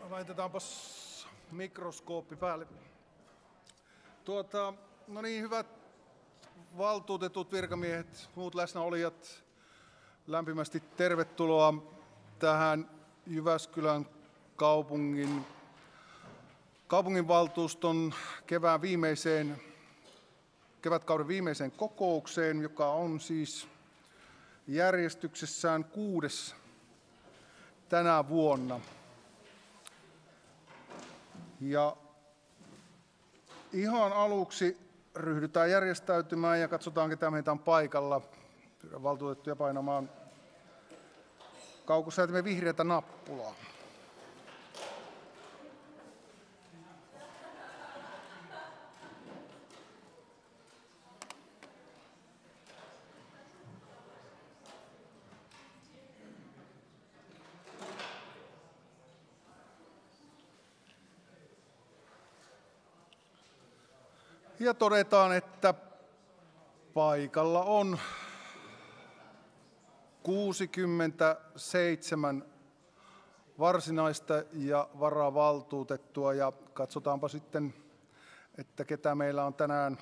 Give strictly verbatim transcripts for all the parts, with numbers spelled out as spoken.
Laitetaanpas mikroskooppi päälle. Tuota, no niin, hyvät valtuutetut, virkamiehet, muut läsnäolijat, lämpimästi tervetuloa tähän Jyväskylän kaupungin, kaupunginvaltuuston kevään viimeiseen, kevätkauden viimeiseen kokoukseen, joka on siis järjestyksessään kuudes tänä vuonna. Ja ihan aluksi ryhdytään järjestäytymään ja katsotaan, ketä meitä on paikalla. Pyydän valtuutettuja painamaan kaukosäätimen vihreätä nappulaa. Ja todetaan, että paikalla on kuusikymmentäseitsemän varsinaista ja varavaltuutettua. Ja katsotaanpa sitten, että ketä meillä on tänään,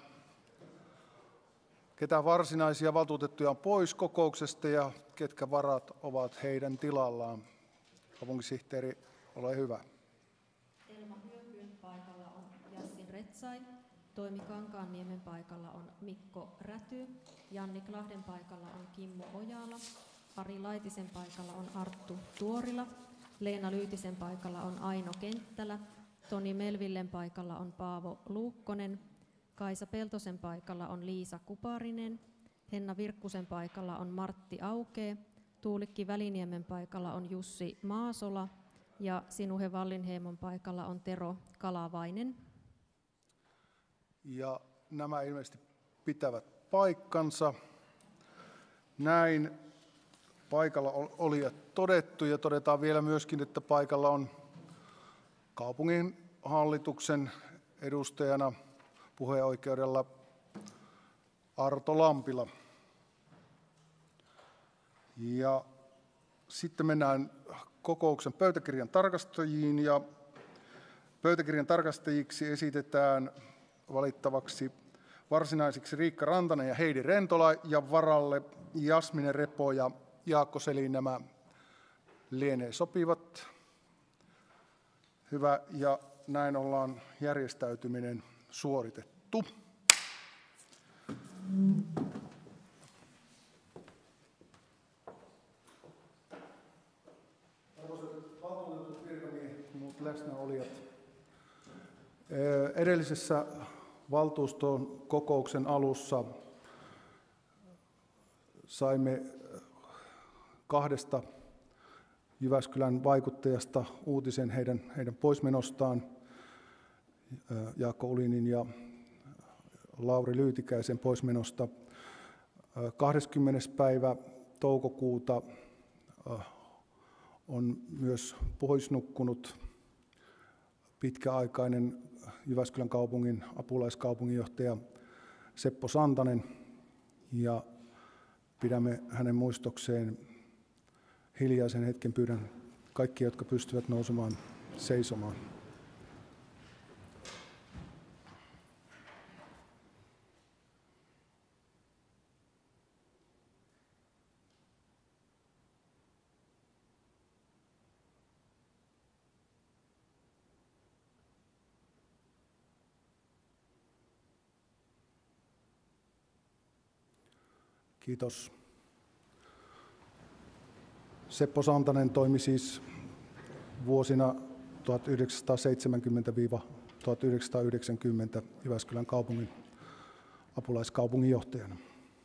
ketä varsinaisia valtuutettuja on pois kokouksesta ja ketkä varat ovat heidän tilallaan. Kaupunkisihteeri, ole hyvä. Elma Hyökyn paikalla on Jassin Retsai. Toimi Kankaanniemen paikalla on Mikko Räty, Janni Klahden paikalla on Kimmo Ojala, Ari Laitisen paikalla on Arttu Tuorila, Leena Lyytisen paikalla on Aino Kenttälä, Toni Melvillen paikalla on Paavo Luukkonen, Kaisa Peltosen paikalla on Liisa Kuparinen, Henna Virkkusen paikalla on Martti Aukee, Tuulikki Väliniemen paikalla on Jussi Maasola ja Sinuhe Wallinheimon paikalla on Tero Kalavainen. Ja nämä ilmeisesti pitävät paikkansa. Näin paikalla olijat todettu ja todetaan vielä myöskin, että paikalla on kaupungin hallituksen edustajana puheoikeudella Arto Lampila. Ja sitten mennään kokouksen pöytäkirjan tarkastajiin ja pöytäkirjan tarkastajiksi esitetään valittavaksi varsinaisiksi Riikka Rantanen ja Heidi Rentola ja varalle Jasmine Repo ja Jaakko Selin. Nämä lienee sopivat. Hyvä, ja näin ollaan järjestäytyminen suoritettu. Arvoisat valtuutetut, virkamiehet, muut läsnäolijat. Edellisessä valtuuston kokouksen alussa saimme kahdesta Jyväskylän vaikuttajasta uutisen heidän, heidän poismenostaan, Jaakko Ulinin ja Lauri Lyytikäisen poismenosta. kahdeskymmenes päivä toukokuuta on myös poisnukkunut pitkäaikainen Jyväskylän kaupungin apulaiskaupunginjohtaja Seppo Santanen, ja pidämme hänen muistokseen hiljaisen hetken. Pyydän kaikkia, jotka pystyvät nousemaan seisomaan. Kiitos. Seppo Santanen toimi siis vuosina tuhatyhdeksänsataaseitsemänkymmentä tuhatyhdeksänsataayhdeksänkymmentä Jyväskylän kaupungin apulaiskaupunginjohtajana.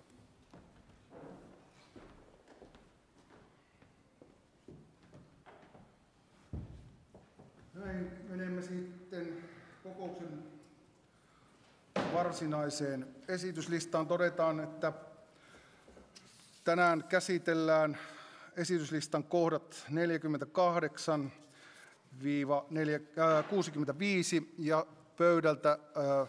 Näin menemme sitten kokouksen varsinaiseen esityslistaan. Todetaan, että tänään käsitellään esityslistan kohdat neljäkymmentäkahdeksan kuusikymmentäviisi ja pöydältä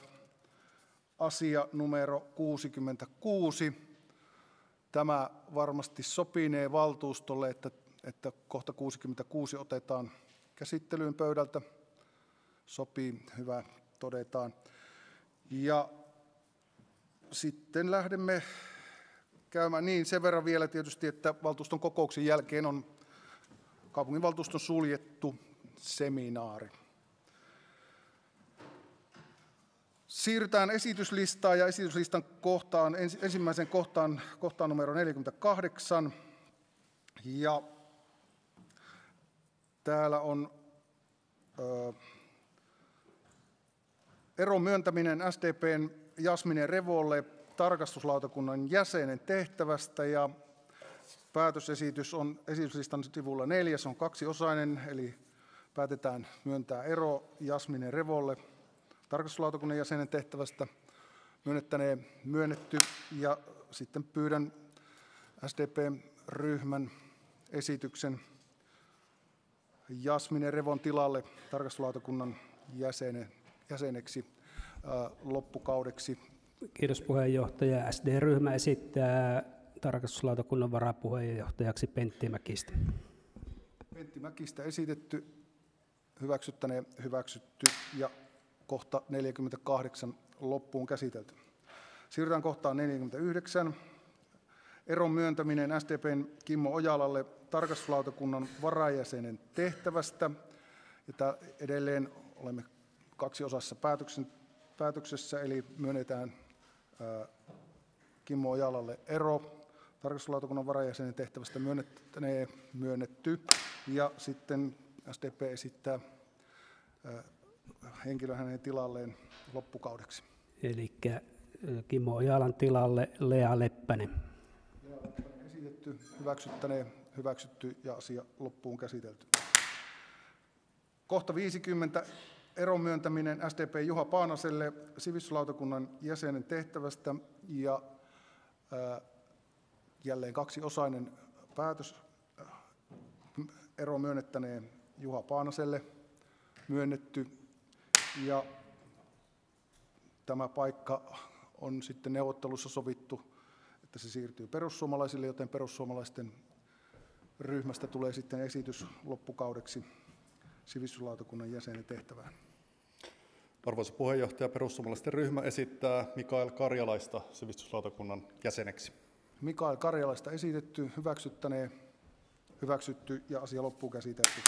asia numero kuusikymmentäkuusi. Tämä varmasti sopinee valtuustolle, että, että kohta kuusikymmentäkuusi otetaan käsittelyyn pöydältä. Sopii, hyvä, todetaan. Ja sitten lähdemme käymään niin sen verran vielä tietysti, että valtuuston kokouksen jälkeen on kaupunginvaltuuston suljettu seminaari. Siirrytään esityslistaan ja esityslistan kohtaan, ensimmäisen kohtaan, kohtaan numero neljäkymmentäkahdeksan. Ja täällä on ö, eron myöntäminen S D P:n Jasmine Revolle tarkastuslautakunnan jäsenen tehtävästä, ja päätösesitys on esityslistan sivulla neljä, se on kaksiosainen, eli päätetään myöntää ero Jasmine Revolle tarkastuslautakunnan jäsenen tehtävästä, myönnettäneen myönnetty, ja sitten pyydän S D P-ryhmän esityksen Jasmine Revon tilalle tarkastuslautakunnan jäsenen, jäseneksi ää, loppukaudeksi. Kiitos puheenjohtaja. S D-ryhmä esittää tarkastuslautakunnan varapuheenjohtajaksi Pentti Mäkistä. Pentti Mäkistä esitetty, hyväksyttäneen hyväksytty ja kohta neljäkymmentäkahdeksan loppuun käsitelty. Siirrytään kohtaan neljäkymmentäyhdeksän. Eron myöntäminen S D P:n Kimmo Ojalalle tarkastuslautakunnan varajäsenen tehtävästä. Ja edelleen olemme kaksiosassa päätöksessä, eli myönnetään ää, Kimmo Ojalalle ero tarkastuslautakunnan varajäsenen tehtävästä myönnettäneen myönnetty, ja sitten S D P esittää ää, henkilön hänen tilalleen loppukaudeksi. Eli Kimmo Ojalan tilalle Lea Leppänen. Lea Leppänen esitetty, hyväksyttäneen hyväksytty ja asia loppuun käsitelty. Kohta viisikymmentä. Eron myöntäminen S D P Juha Paanaselle sivistyslautakunnan jäsenen tehtävästä, ja ää, jälleen kaksiosainen päätös. Ero myönnettäneen Juha Paanaselle myönnetty, ja tämä paikka on sitten neuvottelussa sovittu, että se siirtyy perussuomalaisille, joten perussuomalaisten ryhmästä tulee sitten esitys loppukaudeksi sivistyslautakunnan jäsenen tehtävään. Arvoisa puheenjohtaja, perussuomalaisten ryhmä esittää Mikael Karjalaista sivistyslautakunnan jäseneksi. Mikael Karjalaista esitetty, hyväksyttäneen hyväksytty ja asia loppuun käsitelty.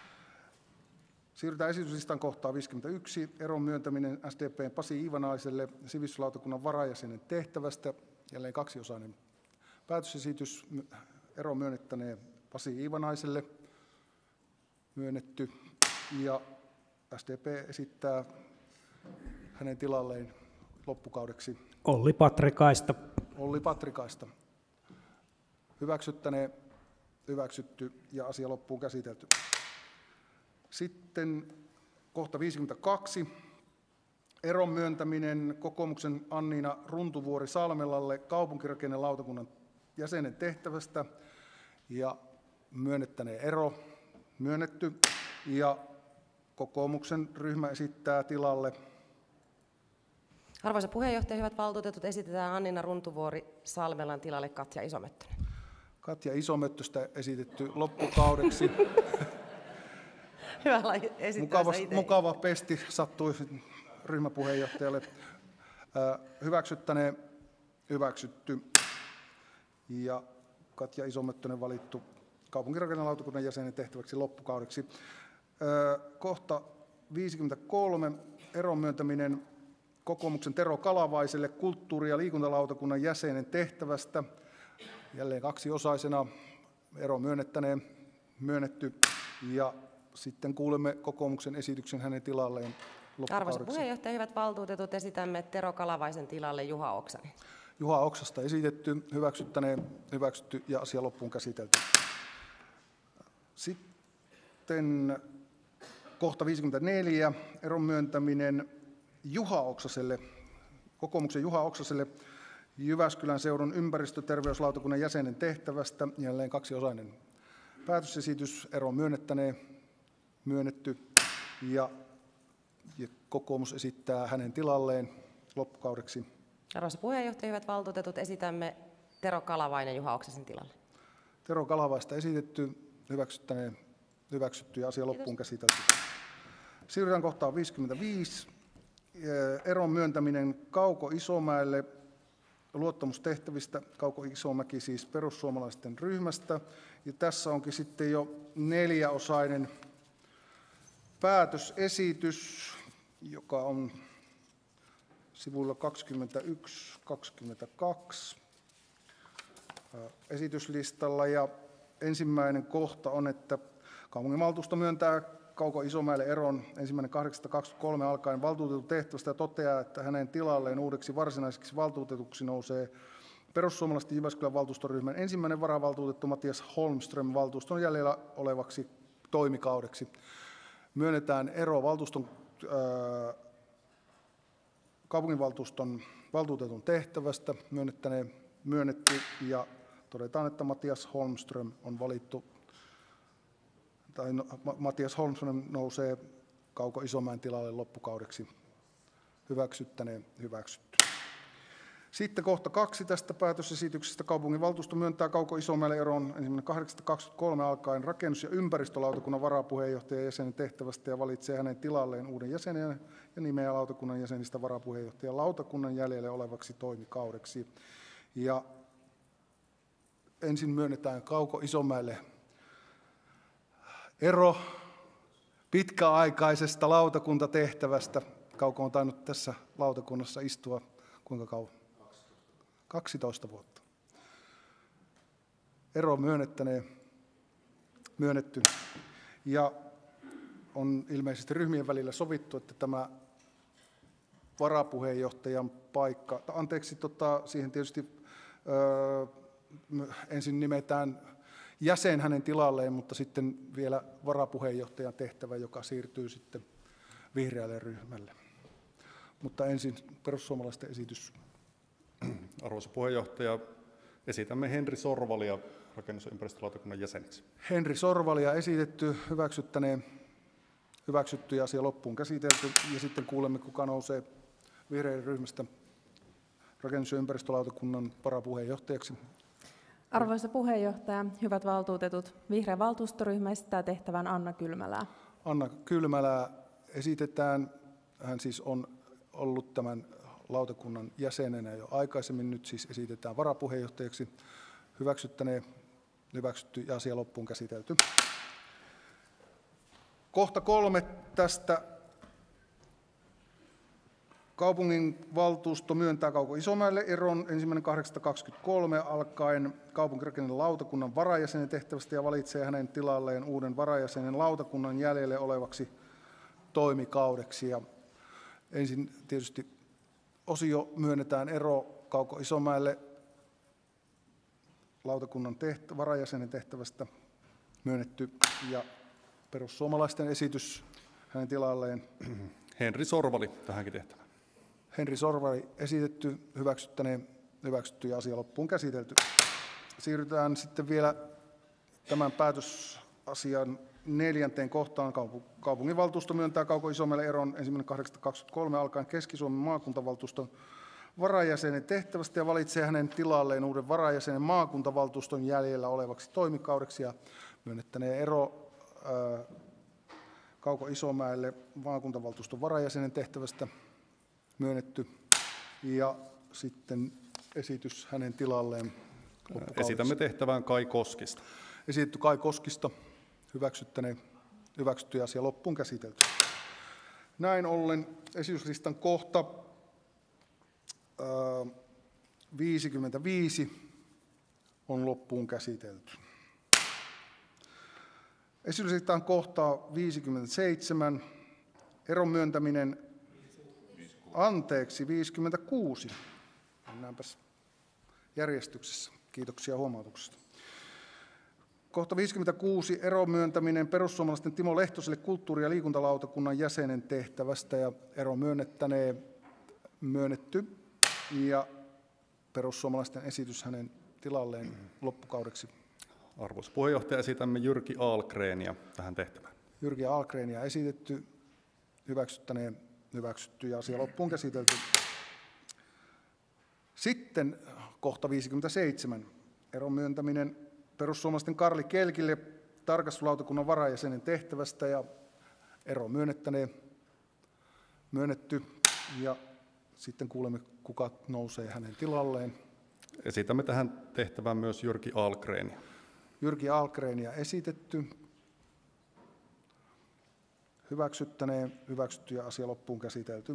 Siirrytään esityslistan kohtaan viisikymmentäyksi. Eron myöntäminen S D P:n Pasi Iivanaiselle sivistyslautakunnan varajäsenen tehtävästä. Jälleen kaksiosainen päätösesitys. Eron myönnettäneen Pasi Iivanaiselle myönnetty, ja S D P esittää hänen tilalleen loppukaudeksi Olli Patrikaista. Olli Patrikaista. Hyväksyttäneen hyväksytty ja asia loppuun käsitelty. Sitten kohta viisikymmentäkaksi. Eron myöntäminen kokoomuksen Anniina Runtuvuori Salmelalle kaupunkirakennelautakunnan jäsenen tehtävästä, ja myönnettäneen ero myönnetty, ja kokoomuksen ryhmä esittää tilalle. Arvoisa puheenjohtaja, hyvät valtuutetut, esitetään Anniina Runtuvuori Salmelan tilalle Katja Isomöttönen. Katja Isomöttöstä esitetty loppukaudeksi. Hyvä esittää mukava, itse. mukava pesti sattui ryhmäpuheenjohtajalle. Hyväksyttäneen hyväksytty, ja Katja Isomöttönen valittu kaupunkirakennelautakunnan jäsenen tehtäväksi loppukaudeksi. Kohta viisikymmentäkolme. Eron myöntäminen kokoomuksen Tero Kalavaiselle kulttuuri- ja liikuntalautakunnan jäsenen tehtävästä. Jälleen kaksiosaisena ero myönnettäneen myönnetty, ja sitten kuulemme kokoomuksen esityksen hänen tilalleen loppukaudeksi. Arvoisa puheenjohtaja, hyvät valtuutetut, esitämme Tero Kalavaisen tilalle Juha Oksanen. Juha Oksasta esitetty, hyväksyttäneen hyväksytty ja asia loppuun käsitelty. Sitten kohta viisikymmentäneljä. Eron myöntäminen Juha Oksaselle, kokoomuksen Juha Oksaselle Jyväskylän seudun ympäristöterveyslautakunnan jäsenen tehtävästä. Jälleen kaksiosainen päätösesitys. Eron myönnettäneen myönnetty, ja, ja kokoomus esittää hänen tilalleen loppukaudeksi. Arvoisa puheenjohtaja, hyvät valtuutetut, esitämme Tero Kalavainen Juha Oksasen tilalle. Tero Kalavaista esitetty, hyväksyttäneen hyväksytty ja asia loppuun käsitelty. Siirrytään kohtaan viisikymmentäviisi. Eron myöntäminen Kauko Isomäelle luottamustehtävistä. Kauko Isomäki siis perussuomalaisten ryhmästä. Ja tässä onkin sitten jo neljäosainen päätösesitys, joka on sivuilla kaksikymmentäyksi kaksikymmentäkaksi esityslistalla. Ja ensimmäinen kohta on, että kaupunginvaltuusto myöntää Kauko Isomäelle eron ensimmäinen kahdeksatta kaksikymmentäkolme alkaen valtuutetun tehtävästä ja toteaa, että hänen tilalleen uudeksi varsinaiseksi valtuutetuksi nousee perussuomalaisten Jyväskylän valtuustoryhmän ensimmäinen varavaltuutettu Matias Holmström valtuuston jäljellä olevaksi toimikaudeksi. Myönnetään ero valtuuston, ää, kaupunginvaltuuston valtuutetun tehtävästä myönnettäneen myönnetty ja todetaan, että Matias Holmström on valittu tai Matias Holmström nousee Kauko Isomäen tilalle loppukaudeksi hyväksyttäneen hyväksytty. Sitten kohta kaksi tästä päätösesityksestä. Kaupunginvaltuusto myöntää Kauko Isomäelle eron ensimmäinen kahdeksatta kaksikymmentäkolme alkaen rakennus- ja ympäristölautakunnan varapuheenjohtajan jäsenen tehtävästä ja valitsee hänen tilalleen uuden jäsenen ja nimeää lautakunnan jäsenistä varapuheenjohtajan lautakunnan jäljelle olevaksi toimikaudeksi. Ja ensin myönnetään Kauko Isomäelle ero pitkäaikaisesta lautakuntatehtävästä. Kauko on tainnut tässä lautakunnassa istua kuinka kauan? kaksitoista vuotta. Ero myönnettäneen, myönnetty. Ja on ilmeisesti ryhmien välillä sovittu, että tämä varapuheenjohtajan paikka, anteeksi, tota, siihen tietysti öö, ensin nimetään jäsen hänen tilalleen, mutta sitten vielä varapuheenjohtajan tehtävä, joka siirtyy sitten vihreälle ryhmälle. Mutta ensin perussuomalaisten esitys. Arvoisa puheenjohtaja, esitämme Henri Sorvalia rakennus- ja ympäristölautakunnan jäseneksi. Henri Sorvalia esitetty, hyväksyttäneen, hyväksytty ja asia loppuun käsitelty. Ja sitten kuulemme, kuka nousee vihreiden ryhmästä rakennus- ja ympäristölautakunnan varapuheenjohtajaksi. Arvoisa puheenjohtaja, hyvät valtuutetut, vihreä valtuustoryhmä esittää tehtävän Anna Kylmälää. Anna Kylmälää esitetään. Hän siis on ollut tämän lautakunnan jäsenenä jo aikaisemmin, nyt siis esitetään varapuheenjohtajaksi. Hyväksyttäneen, hyväksytty ja asia loppuun käsitelty. Kohta kolme tästä. Kaupunginvaltuusto myöntää Kauko Isomäelle eron ensimmäinen kahdeksatta kaksikymmentäkolme alkaen kaupunkirakennelautakunnan varajäsenen tehtävästä ja valitsee hänen tilalleen uuden varajäsenen lautakunnan jäljelle olevaksi toimikaudeksi. Ja ensin tietysti osio myönnetään ero Kauko Isomäelle lautakunnan tehtä, varajäsenen tehtävästä myönnetty ja perussuomalaisten esitys hänen tilalleen. Henri Sorvali tähänkin tehtävään. Henri Sorvali esitetty, hyväksyttäneen, hyväksytty ja asia loppuun käsitelty. Siirrytään sitten vielä tämän päätösasian neljänteen kohtaan. Kaupunginvaltuusto myöntää Kauko Isomäelle eron ensimmäinen kahdeksatta kaksikymmentäkolme alkaen Keski-Suomen maakuntavaltuuston varajäsenen tehtävästä ja valitsee hänen tilalleen uuden varajäsenen maakuntavaltuuston jäljellä olevaksi toimikaudeksi ja myönnettäneen ero ää, Kauko Isomäelle maakuntavaltuuston varajäsenen tehtävästä myönnetty ja sitten esitys hänen tilalleen loppukaudeksi. Esitämme tehtävään Kai Koskista. Esitetty Kai Koskista, hyväksyttäneen, hyväksytty ja asia loppuun käsitelty. Näin ollen esityslistan kohta ää, viisikymmentäviisi on loppuun käsitelty. Esityslistan kohta viisikymmentäseitsemän, eron myöntäminen, anteeksi, viisikymmentäkuusi. Mennäänpäs järjestyksessä. Kiitoksia huomautuksesta. Kohta viisikymmentäkuusi, eron myöntäminen perussuomalaisten Timo Lehtoselle kulttuuri- ja liikuntalautakunnan jäsenen tehtävästä ja ero myönnettäneen myönnetty ja perussuomalaisten esitys hänen tilalleen loppukaudeksi. Arvoisa puheenjohtaja, esitämme Jyrki Ahlgrenia tähän tehtävään. Jyrki Ahlgrenia esitetty, hyväksyttäneen, hyväksytty ja asia loppuun käsitelty. Sitten kohta viisikymmentäseitsemän, eron myöntäminen perussuomalaisten Karli Kelkille tarkastuslautakunnan varajäsenen tehtävästä ja ero myönnettäneen myönnetty. Ja sitten kuulemme, kuka nousee hänen tilalleen. Esitämme tähän tehtävään myös Jyrki Ahlgrenia. Jyrki Ahlgrenia esitetty. Hyväksyttäneen, hyväksytty ja asia loppuun käsitelty.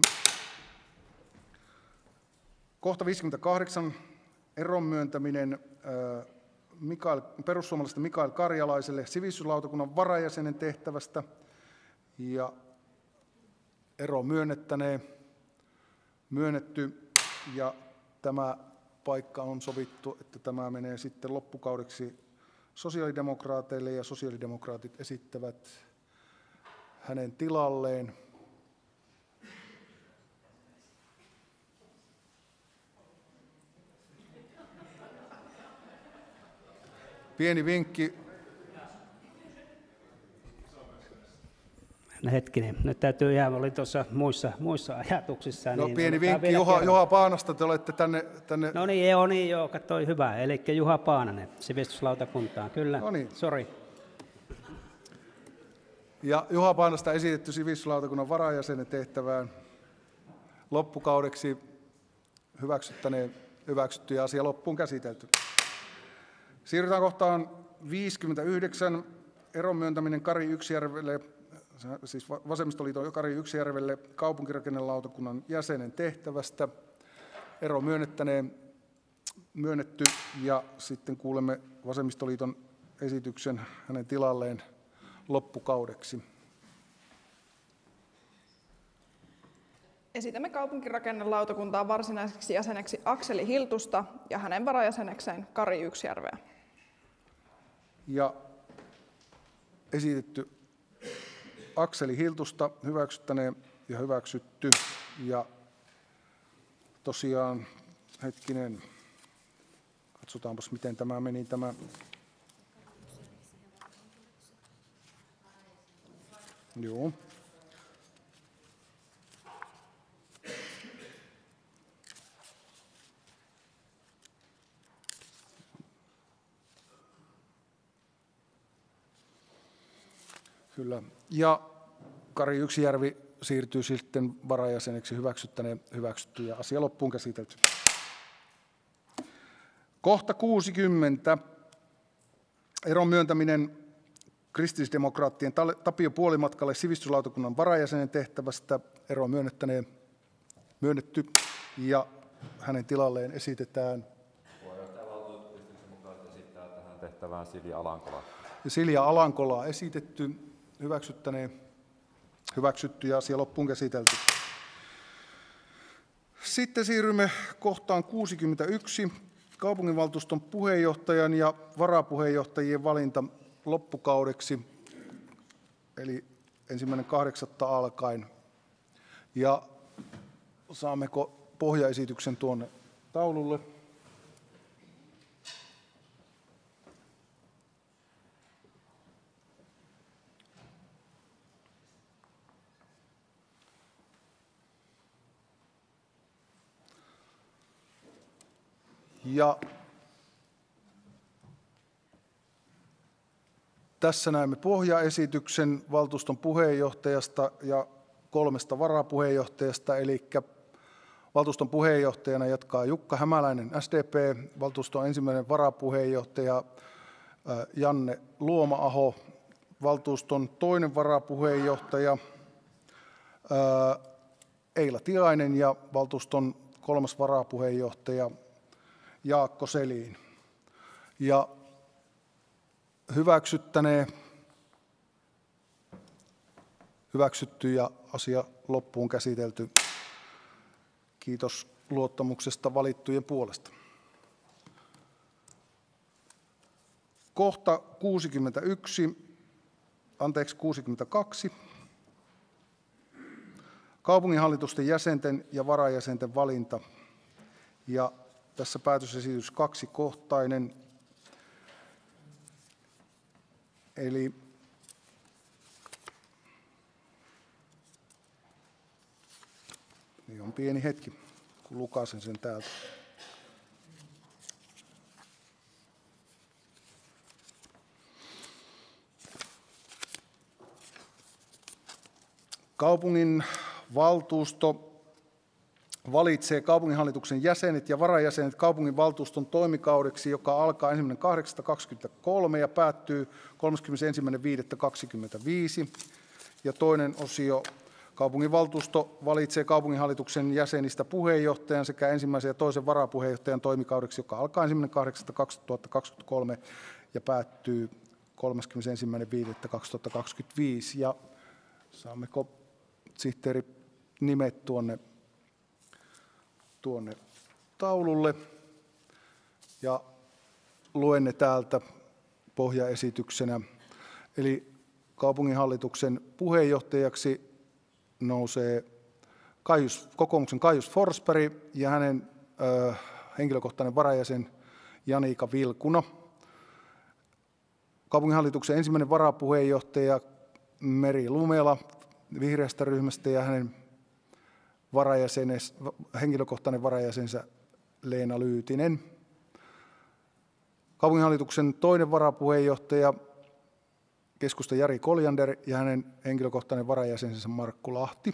Kohta viisikymmentäkahdeksan. Eron myöntäminen äh, Mikael, perussuomalaisten Mikael Karjalaiselle sivistyslautakunnan varajäsenen tehtävästä. Ja ero myönnettäneen, myönnetty, ja tämä paikka on sovittu, että tämä menee sitten loppukaudeksi sosiaalidemokraateille, ja sosiaalidemokraatit esittävät hänen tilalleen pieni vinkki. No hetkinen, nyt täytyy ihan, oli tuossa muissa, muissa ajatuksissa. No niin pieni otetaan vinkki, vielä Juha, kerran. Juha Paanasta, te olette tänne... tänne... No niin, joo, niin joo, katsoi hyvä. Eli Juha Paananen sivistyslautakuntaan, kyllä, No niin. sori. Ja Juha Paanasta esitetty sivistyslautakunnan varajäsenen tehtävään loppukaudeksi hyväksyttäneen, hyväksytty ja asia loppuun käsitelty. Siirrytään kohtaan viisikymmentäyhdeksän. Eron myöntäminen Kari Yksijärvelle, siis Vasemmistoliiton Kari Yksijärvelle kaupunkirakennelautakunnan jäsenen tehtävästä. Ero myönnettäneen, myönnetty, ja sitten kuulemme Vasemmistoliiton esityksen hänen tilalleen loppukaudeksi. Esitämme kaupunkirakennelautakuntaan varsinaiseksi jäseneksi Akseli Hiltusta ja hänen varajäsenekseen Kari Yksijärveä. Ja esitetty Akseli Hiltusta hyväksyttäneen ja hyväksytty. Ja tosiaan, hetkinen, katsotaanpas miten tämä meni tämä. Joo. Kyllä. Ja Kari Yksijärvi siirtyy sitten varajäseneksi hyväksyttäneen hyväksytty ja asia loppuun käsitelty. Kohta kuusikymmentä. Eron myöntäminen kristillisdemokraattien Tapio Puolimatkalle sivistyslautakunnan varajäsenen tehtävästä. Ero myönnettäneen myönnetty ja hänen tilalleen esitetään Puheenjohtajavaltuutettu kristillisdemokraatit esittää tähän tehtävään Silja Alankola. Silja Alankola esitetty, hyväksyttäneen, hyväksytty ja asia loppuun käsitelty. Sitten siirrymme kohtaan kuusikymmentäyksi. Kaupunginvaltuuston puheenjohtajan ja varapuheenjohtajien valinta loppukaudeksi, eli ensimmäinen kahdeksatta alkaen. Ja saammeko pohjaesityksen tuonne taululle? Ja tässä näemme pohjaesityksen valtuuston puheenjohtajasta ja kolmesta varapuheenjohtajasta, eli valtuuston puheenjohtajana jatkaa Jukka Hämäläinen S D P, valtuuston ensimmäinen varapuheenjohtaja Janne Luoma-aho, valtuuston toinen varapuheenjohtaja Eila Tiainen ja valtuuston kolmas varapuheenjohtaja Jaakko Selin. Ja hyväksyttäneen, hyväksytty ja asia loppuun käsitelty. Kiitos luottamuksesta valittujen puolesta. Kohta kuusikymmentäyksi, anteeksi kuusikymmentäkaksi. Kaupunginhallitusten jäsenten ja varajäsenten valinta. Ja tässä päätösesitys kaksikohtainen. Eli niin on pieni hetki, kun lukasen sen täältä. Kaupungin valtuusto valitsee kaupunginhallituksen jäsenet ja varajäsenet kaupunginvaltuuston toimikaudeksi, joka alkaa ensimmäinen kahdeksatta kaksikymmentäkolme ja päättyy kolmaskymmenesensimmäinen viidettä kaksikymmentäviisi. Ja toinen osio, kaupunginvaltuusto valitsee kaupunginhallituksen jäsenistä puheenjohtajan sekä ensimmäisen ja toisen varapuheenjohtajan toimikaudeksi, joka alkaa ensimmäinen kahdeksatta kaksituhattakaksikymmentäkolme ja päättyy kolmaskymmenesensimmäinen viidettä kaksituhattakaksikymmentäviisi. Ja saammeko sihteeri nimet tuonne, tuonne taululle ja luen ne täältä pohjaesityksenä. Eli kaupunginhallituksen puheenjohtajaksi nousee Kaius, kokoomuksen Kaius Forsberg ja hänen ö, henkilökohtainen varajäsen Janika Vilkuna. Kaupunginhallituksen ensimmäinen varapuheenjohtaja Meri Lumela vihreästä ryhmästä ja hänen varajäsenes, henkilökohtainen varajäsensä Leena Lyytinen. Kaupunginhallituksen toinen varapuheenjohtaja keskustan Jari Koljander ja hänen henkilökohtainen varajäsensä Markku Lahti.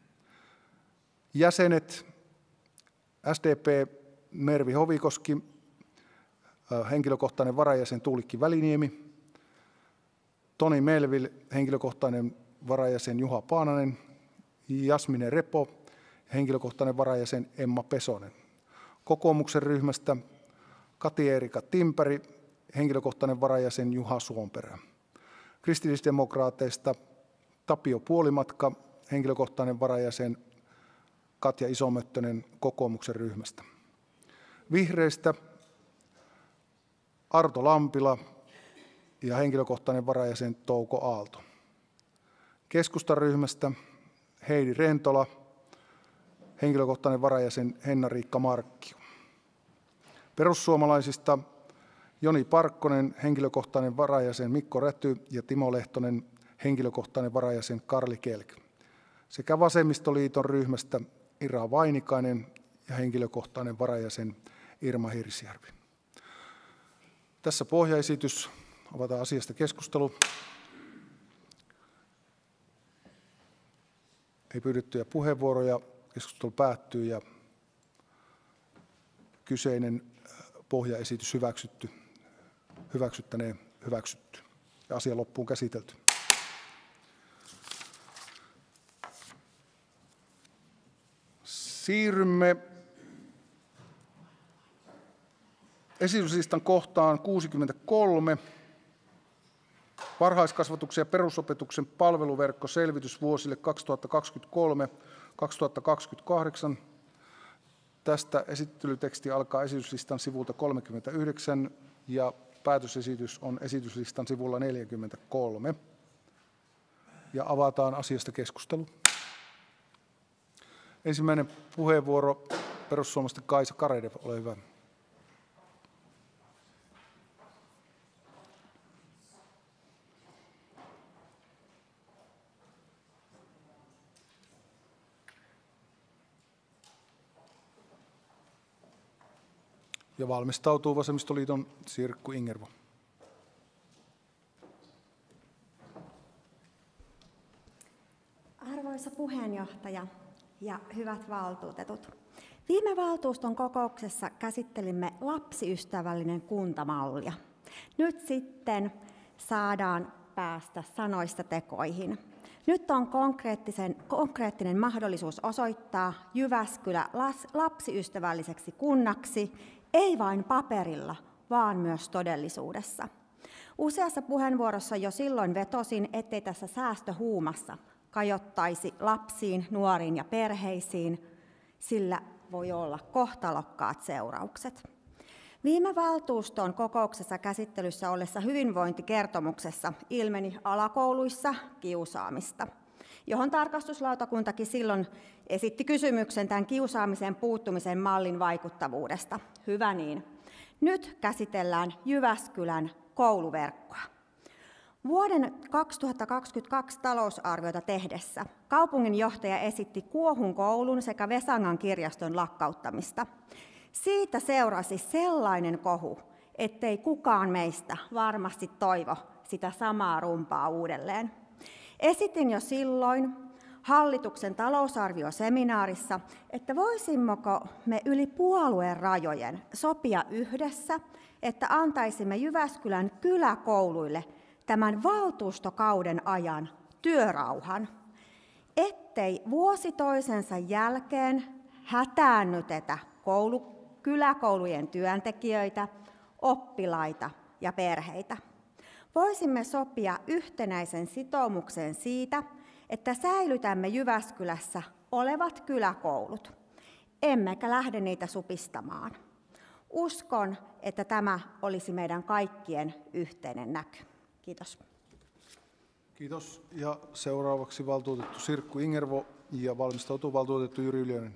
Jäsenet S D P Mervi Hovikoski, henkilökohtainen varajäsen Tuulikki Väliniemi, Toni Melville, henkilökohtainen varajäsen Juha Paananen, Jasmine Repo, henkilökohtainen varajäsen Emma Pesonen. Kokoomuksen ryhmästä Kati-Erika Timpäri, henkilökohtainen varajäsen Juha Suomperä. Kristillisdemokraateista Tapio Puolimatka, henkilökohtainen varajäsen Katja Isomöttönen kokoomuksen ryhmästä. Vihreistä Arto Lampila ja henkilökohtainen varajäsen Touko Aalto. Keskustan ryhmästä Heidi Rentola, henkilökohtainen varajäsen Henna-Riikka Markkio. Perussuomalaisista Joni Parkkonen, henkilökohtainen varajäsen Mikko Räty ja Timo Lehtonen, henkilökohtainen varajäsen Karli Kelk. Sekä Vasemmistoliiton ryhmästä Ira Vainikainen ja henkilökohtainen varajäsen Irma Hirsjärvi. Tässä pohjaesitys. Avataan asiasta keskustelu. Ei pyydettyjä puheenvuoroja. Keskustelu päättyy ja kyseinen pohjaesitys hyväksytty, hyväksyttäneen hyväksytty ja asia loppuun käsitelty. Siirrymme esityslistan kohtaan kuusikymmentäkolme. Varhaiskasvatuksen ja perusopetuksen palveluverkkoselvitys vuosille kaksituhattakaksikymmentäkolme kaksituhattakaksikymmentäkahdeksan. Tästä esittelyteksti alkaa esityslistan sivulta kolmekymmentäyhdeksän ja päätösesitys on esityslistan sivulla neljäkymmentäkolme. Ja avataan asiasta keskustelu. Ensimmäinen puheenvuoro perussuomalaisten Kaisa Karedev, ole hyvä. Ja valmistautuu Vasemmistoliiton Sirkku Ingervo. Arvoisa puheenjohtaja ja hyvät valtuutetut. Viime valtuuston kokouksessa käsittelimme lapsiystävällinen kuntamallia. Nyt sitten saadaan päästä sanoista tekoihin. Nyt on konkreettisen, konkreettinen mahdollisuus osoittaa Jyväskylä lapsiystävälliseksi kunnaksi, ei vain paperilla, vaan myös todellisuudessa. Useassa puheenvuorossa jo silloin vetosin, ettei tässä säästöhuumassa kajottaisi lapsiin, nuoriin ja perheisiin, sillä voi olla kohtalokkaat seuraukset. Viime valtuuston kokouksessa käsittelyssä ollessa hyvinvointikertomuksessa ilmeni alakouluissa kiusaamista, johon tarkastuslautakuntakin silloin esitti kysymyksen tämän kiusaamiseen puuttumisen mallin vaikuttavuudesta. Hyvä niin. Nyt käsitellään Jyväskylän kouluverkkoa. Vuoden kaksituhattakaksikymmentäkaksi talousarviota tehdessä kaupunginjohtaja esitti Kuohun koulun sekä Vesangan kirjaston lakkauttamista. Siitä seurasi sellainen kohu, ettei kukaan meistä varmasti toivo sitä samaa rumpaa uudelleen. Esitin jo silloin hallituksen talousarvioseminaarissa, että voisimmeko me yli puolueen rajojen sopia yhdessä, että antaisimme Jyväskylän kyläkouluille tämän valtuustokauden ajan työrauhan, ettei vuosi toisensa jälkeen hätäännytetä koulu, kyläkoulujen työntekijöitä, oppilaita ja perheitä. Voisimme sopia yhtenäisen sitoumuksen siitä, että säilytämme Jyväskylässä olevat kyläkoulut, emmekä lähde niitä supistamaan. Uskon, että tämä olisi meidän kaikkien yhteinen näky. Kiitos. Kiitos. Ja seuraavaksi valtuutettu Sirkku Ingervo ja valmistautuu valtuutettu Jyri Ylönen.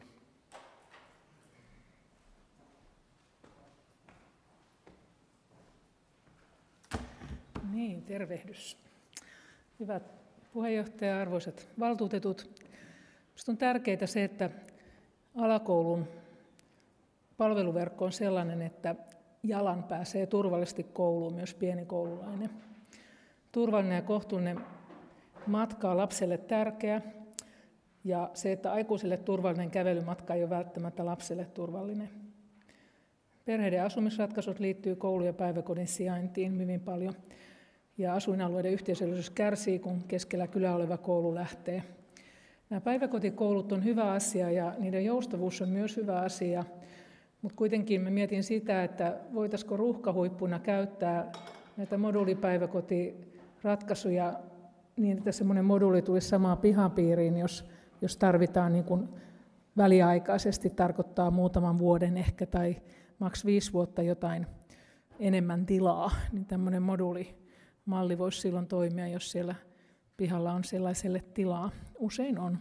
Niin, tervehdys. Hyvät puheenjohtaja, arvoisat valtuutetut. Minusta on tärkeää se, että alakoulun palveluverkko on sellainen, että jalan pääsee turvallisesti kouluun myös pieni koululainen. Turvallinen ja kohtuullinen matka on lapselle tärkeä, ja se, että aikuiselle turvallinen kävelymatka ei ole välttämättä lapselle turvallinen. Perheiden asumisratkaisut liittyy koulu- ja päiväkodin sijaintiin hyvin paljon, ja asuinalueiden yhteisöllisyys kärsii, kun keskellä kylää oleva koulu lähtee. Nämä päiväkotikoulut on hyvä asia, ja niiden joustavuus on myös hyvä asia, mutta kuitenkin mä mietin sitä, että voitaisiko ruuhkahuippuna käyttää näitä moduulipäiväkotiratkaisuja niin, että semmoinen moduuli tulisi samaan pihapiiriin, jos, jos tarvitaan niin kuin väliaikaisesti, tarkoittaa muutaman vuoden ehkä tai maks viisi vuotta jotain enemmän tilaa, niin tämmöinen moduulimalli voisi silloin toimia, jos siellä pihalla on sellaiselle tilaa. Usein on.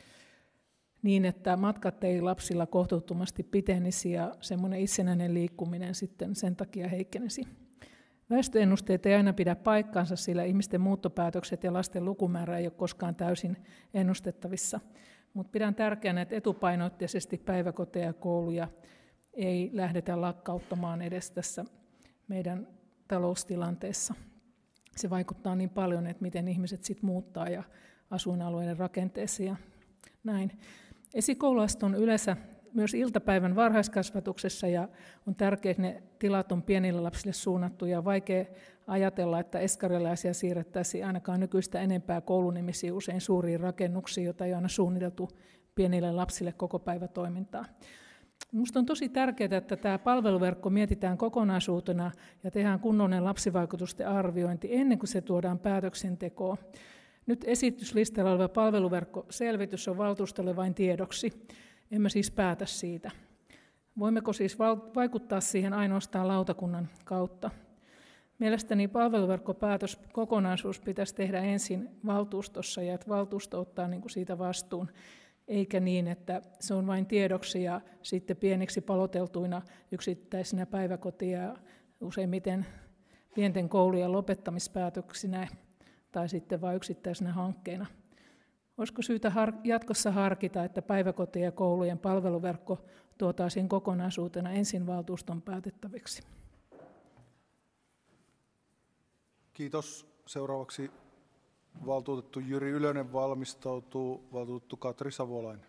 Niin, että matkat ei lapsilla kohtuuttomasti pitenisi ja semmoinen itsenäinen liikkuminen sitten sen takia heikkenisi. Väestöennusteet ei aina pidä paikkaansa, sillä ihmisten muuttopäätökset ja lasten lukumäärä ei ole koskaan täysin ennustettavissa. Mutta pidän tärkeänä, että etupainotteisesti päiväkoteja ja kouluja ei lähdetä lakkauttamaan edes tässä meidän taloustilanteessa. Se vaikuttaa niin paljon, että miten ihmiset sitten muuttaa ja asuinalueiden rakenteessa ja näin. Esikoululaiset on yleensä myös iltapäivän varhaiskasvatuksessa ja on tärkeää, että ne tilat on pienille lapsille suunnattu ja vaikea ajatella, että eskarilaisia siirrettäisiin ainakaan nykyistä enempää koulunimisiin usein suuriin rakennuksiin, joita ei aina suunniteltu pienille lapsille koko päivätoimintaa. Minusta on tosi tärkeää, että tämä palveluverkko mietitään kokonaisuutena ja tehdään kunnollinen lapsivaikutusten arviointi ennen kuin se tuodaan päätöksentekoon. Nyt esityslistalla oleva palveluverkkoselvitys on valtuustolle vain tiedoksi. Emme siis päätä siitä. Voimmeko siis vaikuttaa siihen ainoastaan lautakunnan kautta? Mielestäni palveluverkkopäätös kokonaisuus pitäisi tehdä ensin valtuustossa ja että valtuusto ottaa niin kuin siitä vastuun, eikä niin, että se on vain tiedoksi ja sitten pieniksi paloteltuina yksittäisinä päiväkotia ja useimmiten pienten koulujen lopettamispäätöksinä tai sitten vain yksittäisenä hankkeena. Olisiko syytä har- jatkossa harkita, että päiväkotien ja koulujen palveluverkko tuotaisiin kokonaisuutena ensin valtuuston päätettäviksi? Kiitos. Seuraavaksi valtuutettu Jyri Ylönen valmistautuu valtuutettu Katri Savolainen.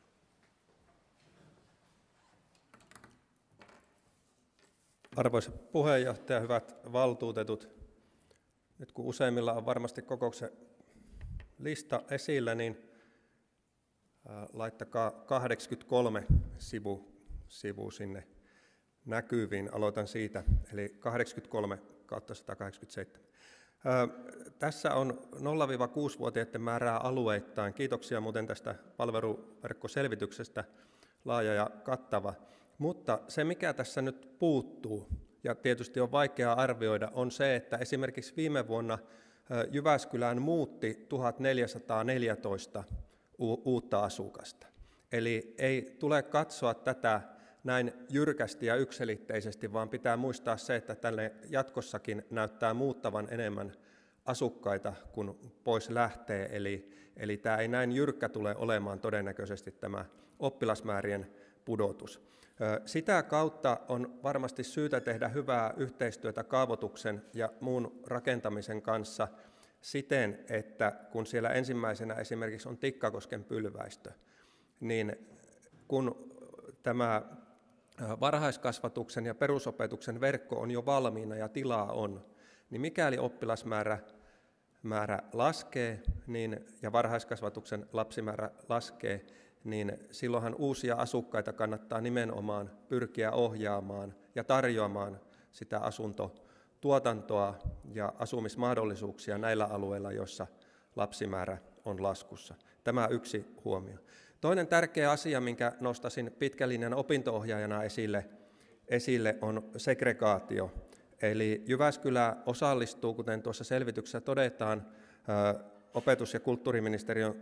Arvoisa puheenjohtaja, hyvät valtuutetut. Nyt kun useimmilla on varmasti kokouksen lista esillä, niin laittakaa kahdeksankymmentäkolme sivu, sivu sinne näkyviin. Aloitan siitä, eli kahdeksankymmentäkolme kautta sata kahdeksankymmentäseitsemän. Tässä on nolla kuusi-vuotiaiden määrää alueittain. Kiitoksia muuten tästä palveluverkkoselvityksestä, laaja ja kattava. Mutta se, mikä tässä nyt puuttuu, ja tietysti on vaikea arvioida, on se, että esimerkiksi viime vuonna Jyväskylään muutti tuhatneljäsataaneljätoista uutta asukasta. Eli ei tule katsoa tätä näin jyrkästi ja yksiselitteisesti, vaan pitää muistaa se, että tälle jatkossakin näyttää muuttavan enemmän asukkaita, kun pois lähtee. Eli, eli tämä ei näin jyrkkä tule olemaan todennäköisesti tämä oppilasmäärien pudotus. Sitä kautta on varmasti syytä tehdä hyvää yhteistyötä kaavoituksen ja muun rakentamisen kanssa, siten, että kun siellä ensimmäisenä esimerkiksi on Tikkakosken pylväistö, niin kun tämä varhaiskasvatuksen ja perusopetuksen verkko on jo valmiina ja tilaa on, niin mikäli oppilasmäärä määrä laskee niin, ja varhaiskasvatuksen lapsimäärä laskee, niin silloinhan uusia asukkaita kannattaa nimenomaan pyrkiä ohjaamaan ja tarjoamaan sitä asuntotuotantoa ja asumismahdollisuuksia näillä alueilla, joissa lapsimäärä on laskussa. Tämä yksi huomio. Toinen tärkeä asia, minkä nostaisin pitkän linjan opinto-ohjaajana esille, esille on segregaatio. Eli Jyväskylä osallistuu, kuten tuossa selvityksessä todetaan, opetus- ja kulttuuriministeriön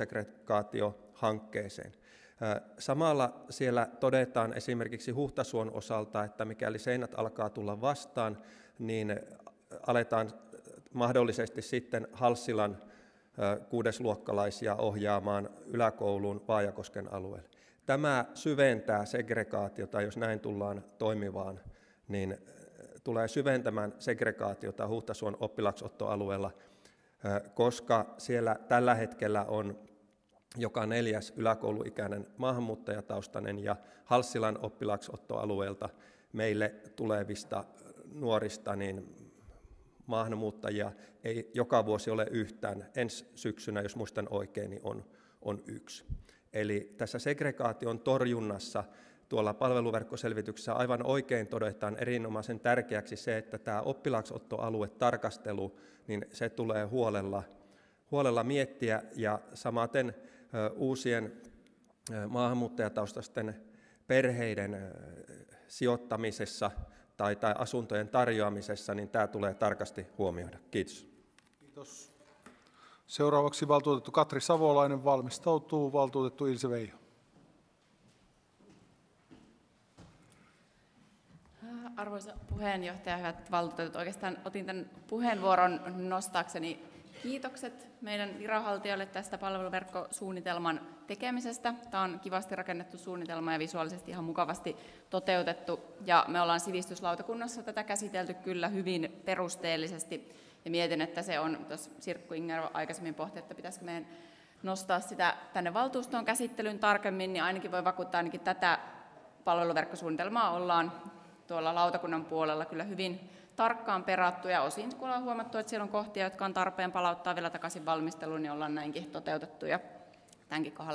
koulusegregaatiohankkeeseen. Samalla siellä todetaan esimerkiksi Huhtasuon osalta, että mikäli seinät alkaa tulla vastaan, niin aletaan mahdollisesti sitten Halssilan kuudesluokkalaisia ohjaamaan yläkouluun Vaajakosken alueelle. Tämä syventää segregaatiota, jos näin tullaan toimivaan, niin tulee syventämään segregaatiota Huhtasuon oppilaksottoalueella, koska siellä tällä hetkellä on joka neljäs yläkouluikäinen maahanmuuttajataustainen ja Halssilan oppilaksottoalueelta meille tulevista nuorista niin maahanmuuttajia ei joka vuosi ole yhtään. Ensi syksynä, jos muistan oikein, niin on, on yksi. Eli tässä segregaation torjunnassa tuolla palveluverkkoselvityksessä aivan oikein todetaan erinomaisen tärkeäksi se, että tämä oppilaksottoaluetarkastelu, niin se tulee huolella, huolella miettiä ja samaten uusien maahanmuuttajataustaisten perheiden sijoittamisessa tai, tai asuntojen tarjoamisessa, niin tämä tulee tarkasti huomioida. Kiitos. Kiitos. Seuraavaksi valtuutettu Katri Savolainen valmistautuu, valtuutettu Ilse Veijo. Arvoisa puheenjohtaja, hyvät valtuutetut, oikeastaan otin tämän puheenvuoron nostaakseni kiitokset meidän viranhaltijoille tästä palveluverkkosuunnitelman tekemisestä. Tämä on kivasti rakennettu suunnitelma ja visuaalisesti ihan mukavasti toteutettu. Ja me ollaan sivistyslautakunnassa tätä käsitelty kyllä hyvin perusteellisesti. Ja mietin, että se on, tuossa Sirkku Inger aikaisemmin pohti, että pitäisikö meidän nostaa sitä tänne valtuustoon käsittelyyn tarkemmin, niin ainakin voi vakuuttaa, ainakin tätä palveluverkkosuunnitelmaa ollaan tuolla lautakunnan puolella kyllä hyvin tarkkaan perattu ja osin kun ollaan huomattu, että siellä on kohtia, jotka on tarpeen palauttaa vielä takaisin valmisteluun, niin ollaan näinkin toteutettu ja tämänkin kohdalla.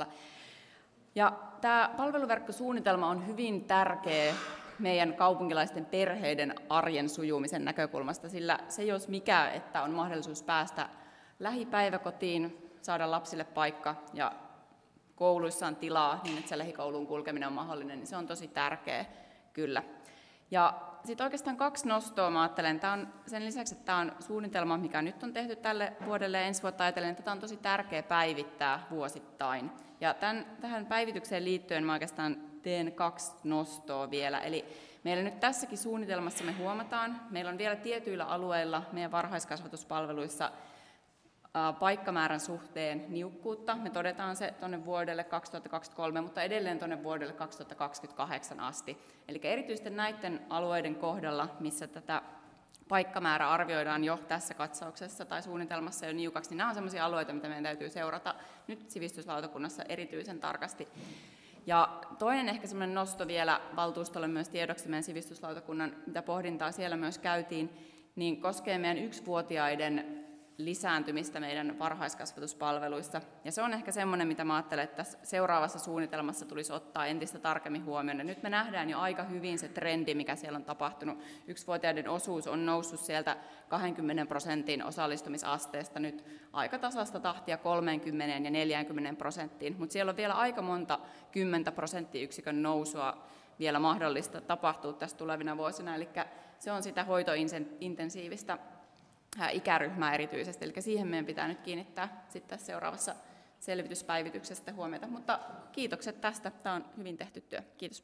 Ja tämä palveluverkkosuunnitelma on hyvin tärkeä meidän kaupunkilaisten perheiden arjen sujumisen näkökulmasta, sillä se jos mikä, että on mahdollisuus päästä lähipäiväkotiin, saada lapsille paikka ja kouluissa on tilaa niin, että se lähikouluun kulkeminen on mahdollinen, niin se on tosi tärkeä kyllä. Ja sitten oikeastaan kaksi nostoa mä ajattelen. Tämä on, sen lisäksi, että tämä on suunnitelma, mikä nyt on tehty tälle vuodelle ja ensi vuotta ajatellen, että tätä on tosi tärkeä päivittää vuosittain. Ja tämän, tähän päivitykseen liittyen mä oikeastaan teen kaksi nostoa vielä. Eli meillä nyt tässäkin suunnitelmassa me huomataan, meillä on vielä tietyillä alueilla meidän varhaiskasvatuspalveluissa paikkamäärän suhteen niukkuutta. Me todetaan se tuonne vuodelle kaksituhattakaksikymmentäkolme, mutta edelleen tuonne vuodelle kaksituhattakaksikymmentäkahdeksan asti. Eli erityisesti näiden alueiden kohdalla, missä tätä paikkamäärää arvioidaan jo tässä katsauksessa tai suunnitelmassa jo niukaksi, niin nämä on sellaisia alueita, mitä meidän täytyy seurata nyt sivistyslautakunnassa erityisen tarkasti. Ja toinen ehkä semmoinen nosto vielä valtuustolle myös tiedoksi meidän sivistyslautakunnan, mitä pohdintaa siellä myös käytiin, niin koskee meidän yksivuotiaiden lisääntymistä meidän varhaiskasvatuspalveluissa. Ja se on ehkä semmoinen, mitä mä ajattelen, että tässä seuraavassa suunnitelmassa tulisi ottaa entistä tarkemmin huomioon. Ja nyt me nähdään jo aika hyvin se trendi, mikä siellä on tapahtunut. Yksivuotiaiden osuus on noussut sieltä kaksikymmentä prosentin osallistumisasteesta nyt aika tasasta tahtia kolmekymmentä ja neljäkymmentä prosenttiin. Mutta siellä on vielä aika monta kymmentä prosenttiyksikön nousua vielä mahdollista tapahtua tässä tulevina vuosina. Eli se on sitä hoitointensiivistä ikäryhmää erityisesti, eli siihen meidän pitää nyt kiinnittää sitten seuraavassa selvityspäivityksessä huomiota. Mutta kiitokset tästä, tämä on hyvin tehty työ. Kiitos.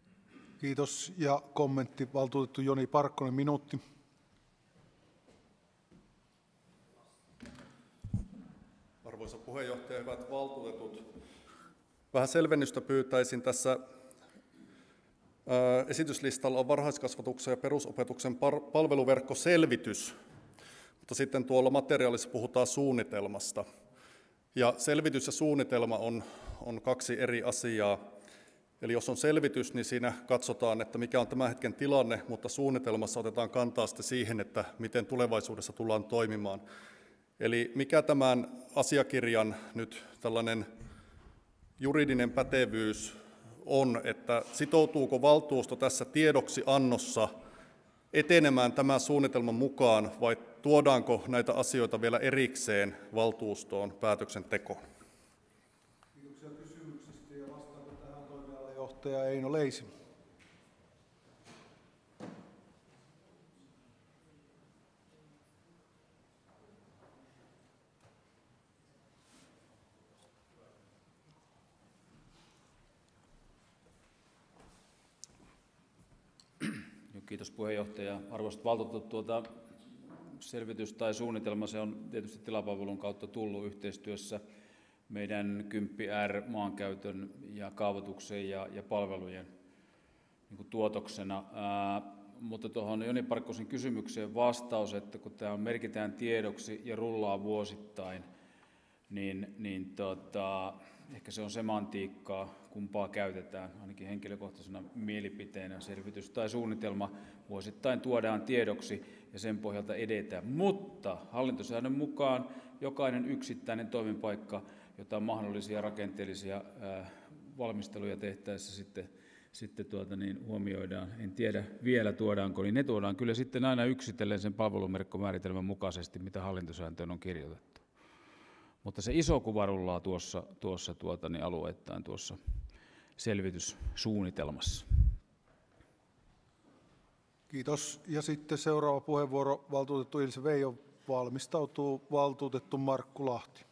Kiitos ja kommentti valtuutettu Joni Parkkonen, minuutti. Arvoisa puheenjohtaja, hyvät valtuutetut. Vähän selvennystä pyytäisin tässä. Esityslistalla on varhaiskasvatuksen ja perusopetuksen palveluverkkoselvitys. Mutta sitten tuolla materiaalissa puhutaan suunnitelmasta. Ja selvitys ja suunnitelma on, on kaksi eri asiaa. Eli jos on selvitys, niin siinä katsotaan, että mikä on tämän hetken tilanne, mutta suunnitelmassa otetaan kantaa sitten siihen, että miten tulevaisuudessa tullaan toimimaan. Eli mikä tämän asiakirjan nyt tällainen juridinen pätevyys on, että sitoutuuko valtuusto tässä tiedoksi annossa etenemään tämän suunnitelman mukaan vai tuodaanko näitä asioita vielä erikseen valtuustoon päätöksentekoon? Kiitoksia kysymyksistä ja vastaako tähän toimialajohtaja Eino Leisi. Kiitos puheenjohtaja. Arvoisat valtuutetut, tuota selvitys tai suunnitelma, se on tietysti tilapalvelun kautta tullut yhteistyössä meidän kymmenen R maankäytön ja kaavoituksen ja, ja palvelujen niin kuin tuotoksena. Ää, mutta tuohon Joni Parkkosen kysymykseen vastaus, että kun tämä merkitään tiedoksi ja rullaa vuosittain, niin, niin tota, ehkä se on semantiikkaa, kumpaa käytetään, ainakin henkilökohtaisena mielipiteenä. Selvitys tai suunnitelma vuosittain tuodaan tiedoksi ja sen pohjalta edetään. Mutta hallintosäännön mukaan jokainen yksittäinen toimipaikka, jota mahdollisia rakenteellisia ää, valmisteluja tehtäessä sitten, sitten tuota niin huomioidaan. En tiedä vielä tuodaanko, niin ne tuodaan kyllä sitten aina yksitellen sen palvelumerkkomääritelmän mukaisesti, mitä hallintosääntöön on kirjoitettu. Mutta se iso kuva rullaa tuossa, tuossa tuota, niin alueittain tuossa selvityssuunnitelmassa. Kiitos. Ja sitten seuraava puheenvuoro, valtuutettu Ilse Veijo, valmistautuu valtuutettu Markku Lahti.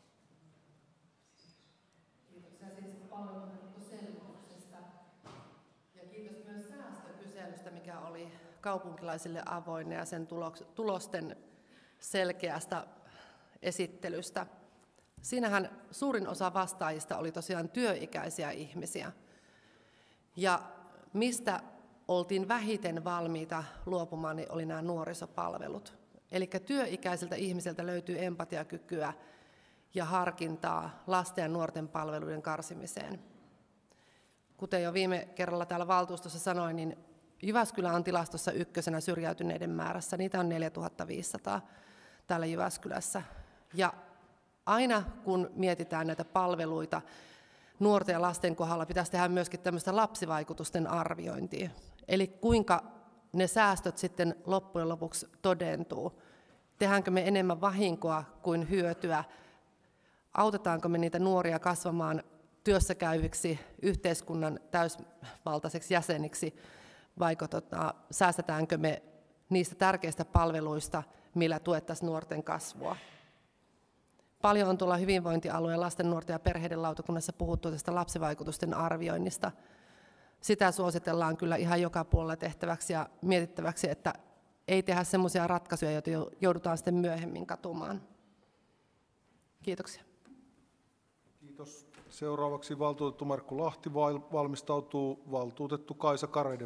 Kiitoksia siis palveluverkkoselvityksestä ja kiitos myös säästökyselystä, mikä oli kaupunkilaisille avoin ja sen tulosten selkeästä esittelystä. Siinähän suurin osa vastaajista oli tosiaan työikäisiä ihmisiä. Ja mistä oltiin vähiten valmiita luopumaan, niin oli nämä nuorisopalvelut. Eli työikäisiltä ihmisiltä löytyy empatiakykyä ja harkintaa lasten ja nuorten palveluiden karsimiseen. Kuten jo viime kerralla täällä valtuustossa sanoin, niin Jyväskylä on tilastossa ykkösenä syrjäytyneiden määrässä. Niitä on neljätuhatta viisisataa täällä Jyväskylässä. Ja aina kun mietitään näitä palveluita nuorten ja lasten kohdalla, pitäisi tehdä myöskin tämmöistä lapsivaikutusten arviointia. Eli kuinka ne säästöt sitten loppujen lopuksi todentuu. Tehdäänkö me enemmän vahinkoa kuin hyötyä? Autetaanko me niitä nuoria kasvamaan työssäkäyviksi, yhteiskunnan täysvaltaiseksi jäseniksi, vai tota, säästetäänkö me niistä tärkeistä palveluista, millä tuettaisiin nuorten kasvua? Paljon on tuolla hyvinvointialueen lasten, nuorten ja perheiden lautakunnassa puhuttu tästä lapsivaikutusten arvioinnista. Sitä suositellaan kyllä ihan joka puolella tehtäväksi ja mietittäväksi, että ei tehdä semmoisia ratkaisuja, joita joudutaan sitten myöhemmin katumaan. Kiitoksia. Kiitos. Seuraavaksi valtuutettu Markku Lahti valmistautuu valtuutettu Kaisa Karedev.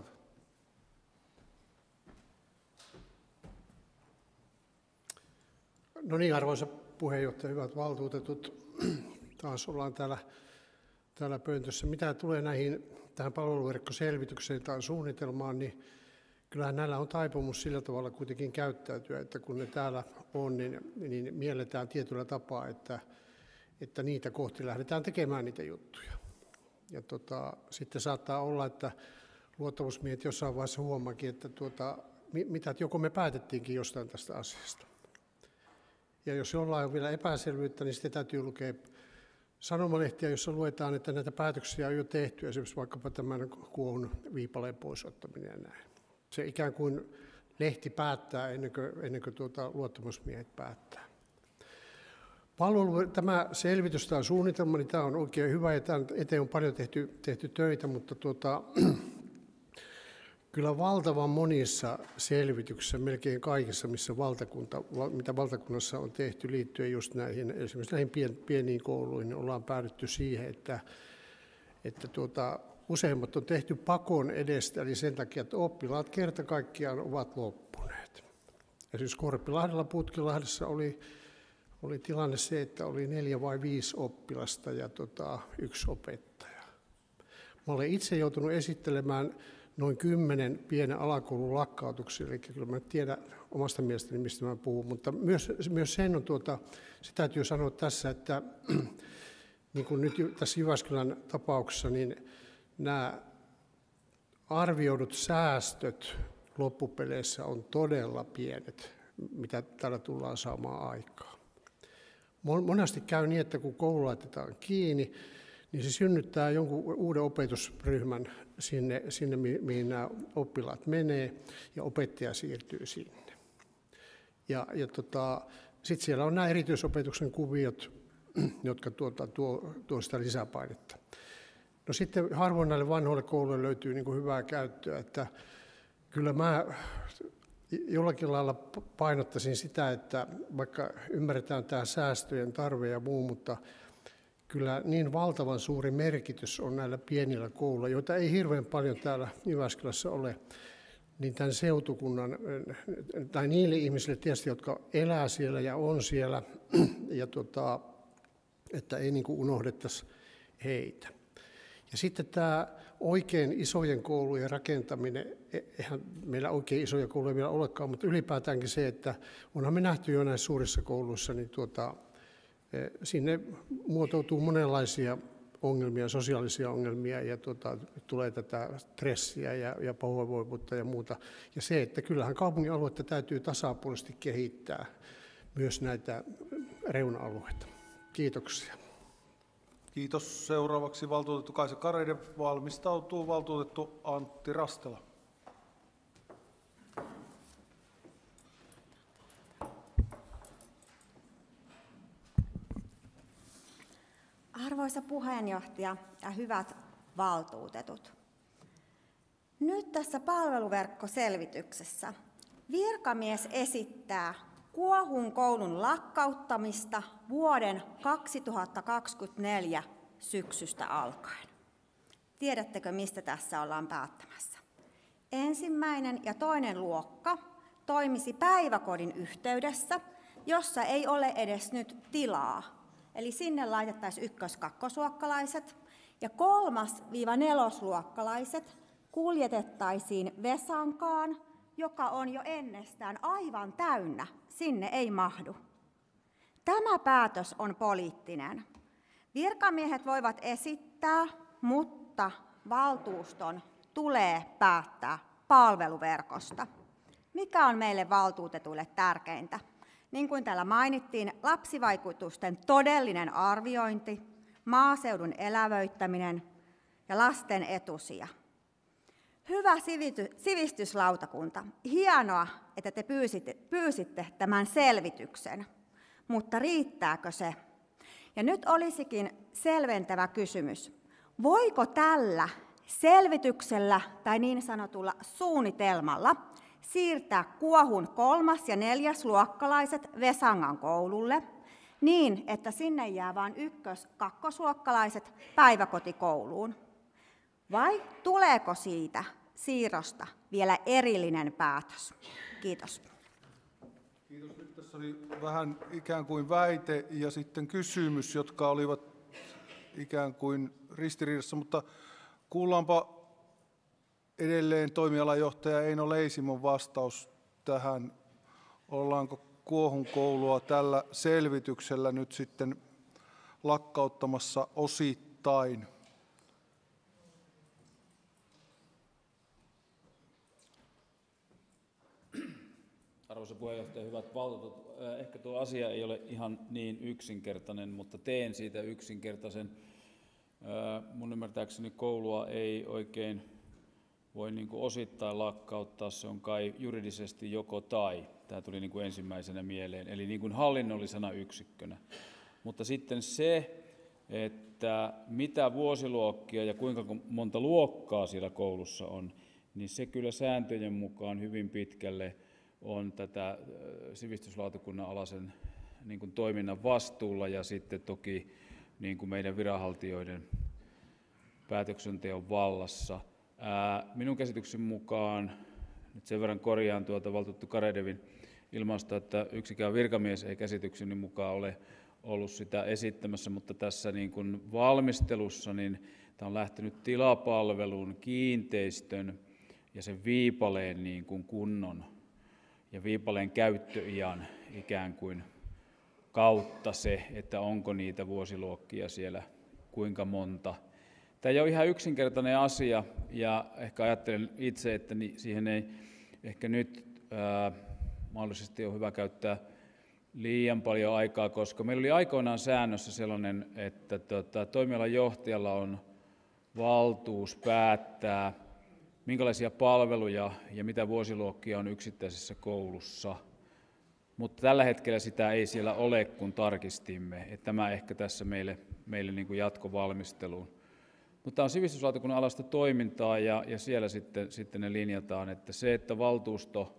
No niin, arvoisa puheenjohtaja, hyvät valtuutetut. Taas ollaan täällä, täällä pöntössä. Mitä tulee näihin, tähän palveluverkkoselvitykseen tai suunnitelmaan, niin kyllähän näillä on taipumus sillä tavalla kuitenkin käyttäytyä, että kun ne täällä on, niin, niin mielletään tietyllä tapaa, että, että niitä kohti lähdetään tekemään niitä juttuja. Ja tota, sitten saattaa olla, että luottamusmiehet jossain vaiheessa huomaakin, että tuota, mitä, joko me päätettiinkin jostain tästä asiasta. Ja jos jollain on vielä epäselvyyttä, niin sitten täytyy lukea sanomalehtiä, jossa luetaan, että näitä päätöksiä on jo tehty, esimerkiksi vaikkapa tämän kuohun viipaleen poisottaminen ja näin. Se ikään kuin lehti päättää ennen kuin, ennen kuin tuota, luottamusmiehet päättää. Palvelu, tämä selvitys tai suunnitelma, niin tämä on oikein hyvä ja tämän eteen on paljon tehty, tehty töitä, mutta tuota, kyllä valtavan monissa selvityksissä, melkein kaikissa, missä valtakunta, mitä valtakunnassa on tehty liittyen just näihin, esimerkiksi näihin pieniin kouluihin, niin ollaan päädytty siihen, että, että tuota, useimmat on tehty pakon edestä, eli sen takia, että oppilaat kerta kaikkiaan ovat loppuneet. Esimerkiksi Korpilahdella, Putkilahdessa oli, oli tilanne se, että oli neljä vai viisi oppilasta ja tota, yksi opettaja. Mä olen itse joutunut esittelemään noin kymmenen pienen alakoulun lakkautuksia, eli kyllä mä tiedän omasta mielestäni, mistä mä puhun, mutta myös, myös sen on, tuota, se täytyy sanoa tässä, että niin kuin nyt tässä Jyväskylän tapauksessa, niin nämä arvioidut säästöt loppupeleissä on todella pienet, mitä täällä tullaan saamaan aikaa. Monesti käy niin, että kun koulu laitetaan kiinni, niin se synnyttää jonkun uuden opetusryhmän sinne, sinne mihin nämä oppilaat menee, ja opettaja siirtyy sinne. Ja, ja tota, sitten siellä on nämä erityisopetuksen kuviot, jotka tuota, tuo, tuo sitä lisäpainetta. No sitten harvoin näille vanhoille kouluille löytyy niin kuin hyvää käyttöä, että kyllä mä jollakin lailla painottaisin sitä, että vaikka ymmärretään tämä säästöjen tarve ja muu, mutta kyllä niin valtavan suuri merkitys on näillä pienillä kouluilla, joita ei hirveän paljon täällä Jyväskylässä ole, niin tämän seutukunnan, tai niille ihmisille tietysti, jotka elää siellä ja on siellä, ja tota, että ei niin kuin unohdettaisi heitä. Ja sitten tämä oikein isojen koulujen rakentaminen, eihän meillä oikein isoja kouluja vielä olekaan, mutta ylipäätäänkin se, että onhan me nähty jo näissä suurissa kouluissa, niin tuota, sinne muotoutuu monenlaisia ongelmia, sosiaalisia ongelmia, ja tuota, tulee tätä stressiä ja, ja pahoinvoivuutta ja muuta. Ja se, että kyllähän kaupungin aluetta täytyy tasapuolisesti kehittää myös näitä reuna-alueita. Kiitoksia. Kiitos. Seuraavaksi valtuutettu Kaisa Kareide, valmistautuu valtuutettu Antti Rastela. Arvoisa puheenjohtaja ja hyvät valtuutetut. Nyt tässä palveluverkkoselvityksessä virkamies esittää Kuohun koulun lakkauttamista vuoden kaksituhattakaksikymmentäneljä syksystä alkaen. Tiedättekö, mistä tässä ollaan päättämässä? Ensimmäinen ja toinen luokka toimisi päiväkodin yhteydessä, jossa ei ole edes nyt tilaa. Eli sinne laitettaisiin ykkös-kakkosluokkalaiset ja kolmas-nelosluokkalaiset kuljetettaisiin Vesankaan, joka on jo ennestään aivan täynnä. Sinne ei mahdu. Tämä päätös on poliittinen. Virkamiehet voivat esittää, mutta valtuuston tulee päättää palveluverkosta. Mikä on meille valtuutetuille tärkeintä? Niin kuin täällä mainittiin, lapsivaikutusten todellinen arviointi, maaseudun elävöittäminen ja lasten etusija. Hyvä sivistyslautakunta, hienoa, että te pyysitte, pyysitte tämän selvityksen, mutta riittääkö se? Ja nyt olisikin selventävä kysymys. Voiko tällä selvityksellä tai niin sanotulla suunnitelmalla siirtää Kuohun kolmas- ja neljäsluokkalaiset Vesangan koululle niin, että sinne jää vain ykkös-kakkosluokkalaiset päiväkotikouluun? Vai tuleeko siitä siirrosta vielä erillinen päätös? Kiitos. Kiitos. Nyt tässä oli vähän ikään kuin väite ja sitten kysymys, jotka olivat ikään kuin ristiriidassa, mutta kuullaanpa edelleen toimialajohtaja Eino Leisimon vastaus tähän. Ollaanko Kuohun koulua tällä selvityksellä nyt sitten lakkauttamassa osittain? Arvoisa puheenjohtaja, hyvät valtuutetut, ehkä tuo asia ei ole ihan niin yksinkertainen, mutta teen siitä yksinkertaisen. Mun ymmärtääkseni koulua ei oikein voi niin kuin osittain lakkauttaa, se on kai juridisesti joko tai. Tämä tuli niin kuin ensimmäisenä mieleen, eli niin kuin hallinnollisena yksikkönä. Mutta sitten se, että mitä vuosiluokkia ja kuinka monta luokkaa siellä koulussa on, niin se kyllä sääntöjen mukaan hyvin pitkälle on tätä sivistyslautakunnan alaisen niin kuin toiminnan vastuulla ja sitten toki niin kuin meidän viranhaltijoiden päätöksenteon vallassa. Ää, minun käsityksen mukaan, nyt sen verran korjaan tuota valtuutettu Karedevin ilmaista, että yksikään virkamies ei käsitykseni mukaan ole ollut sitä esittämässä, mutta tässä niin kuin valmistelussa niin tämä on lähtenyt tilapalvelun, kiinteistön ja sen viipaleen niin kuin kunnon ja viipaleen käyttöiän ikään kuin kautta se, että onko niitä vuosiluokkia siellä kuinka monta. Tämä ei ole ihan yksinkertainen asia ja ehkä ajattelen itse, että siihen ei ehkä nyt ää, mahdollisesti ole hyvä käyttää liian paljon aikaa, koska meillä oli aikoinaan säännössä sellainen, että tota, toimialan johtajalla on valtuus päättää, minkälaisia palveluja ja mitä vuosiluokkia on yksittäisessä koulussa. Mutta tällä hetkellä sitä ei siellä ole, kun tarkistimme. Että tämä ehkä tässä meille, meille niin kuin jatkovalmisteluun. Mutta tämä on sivistyslautakunnan alasta toimintaa ja, ja siellä sitten, sitten ne linjataan, että se, että valtuusto,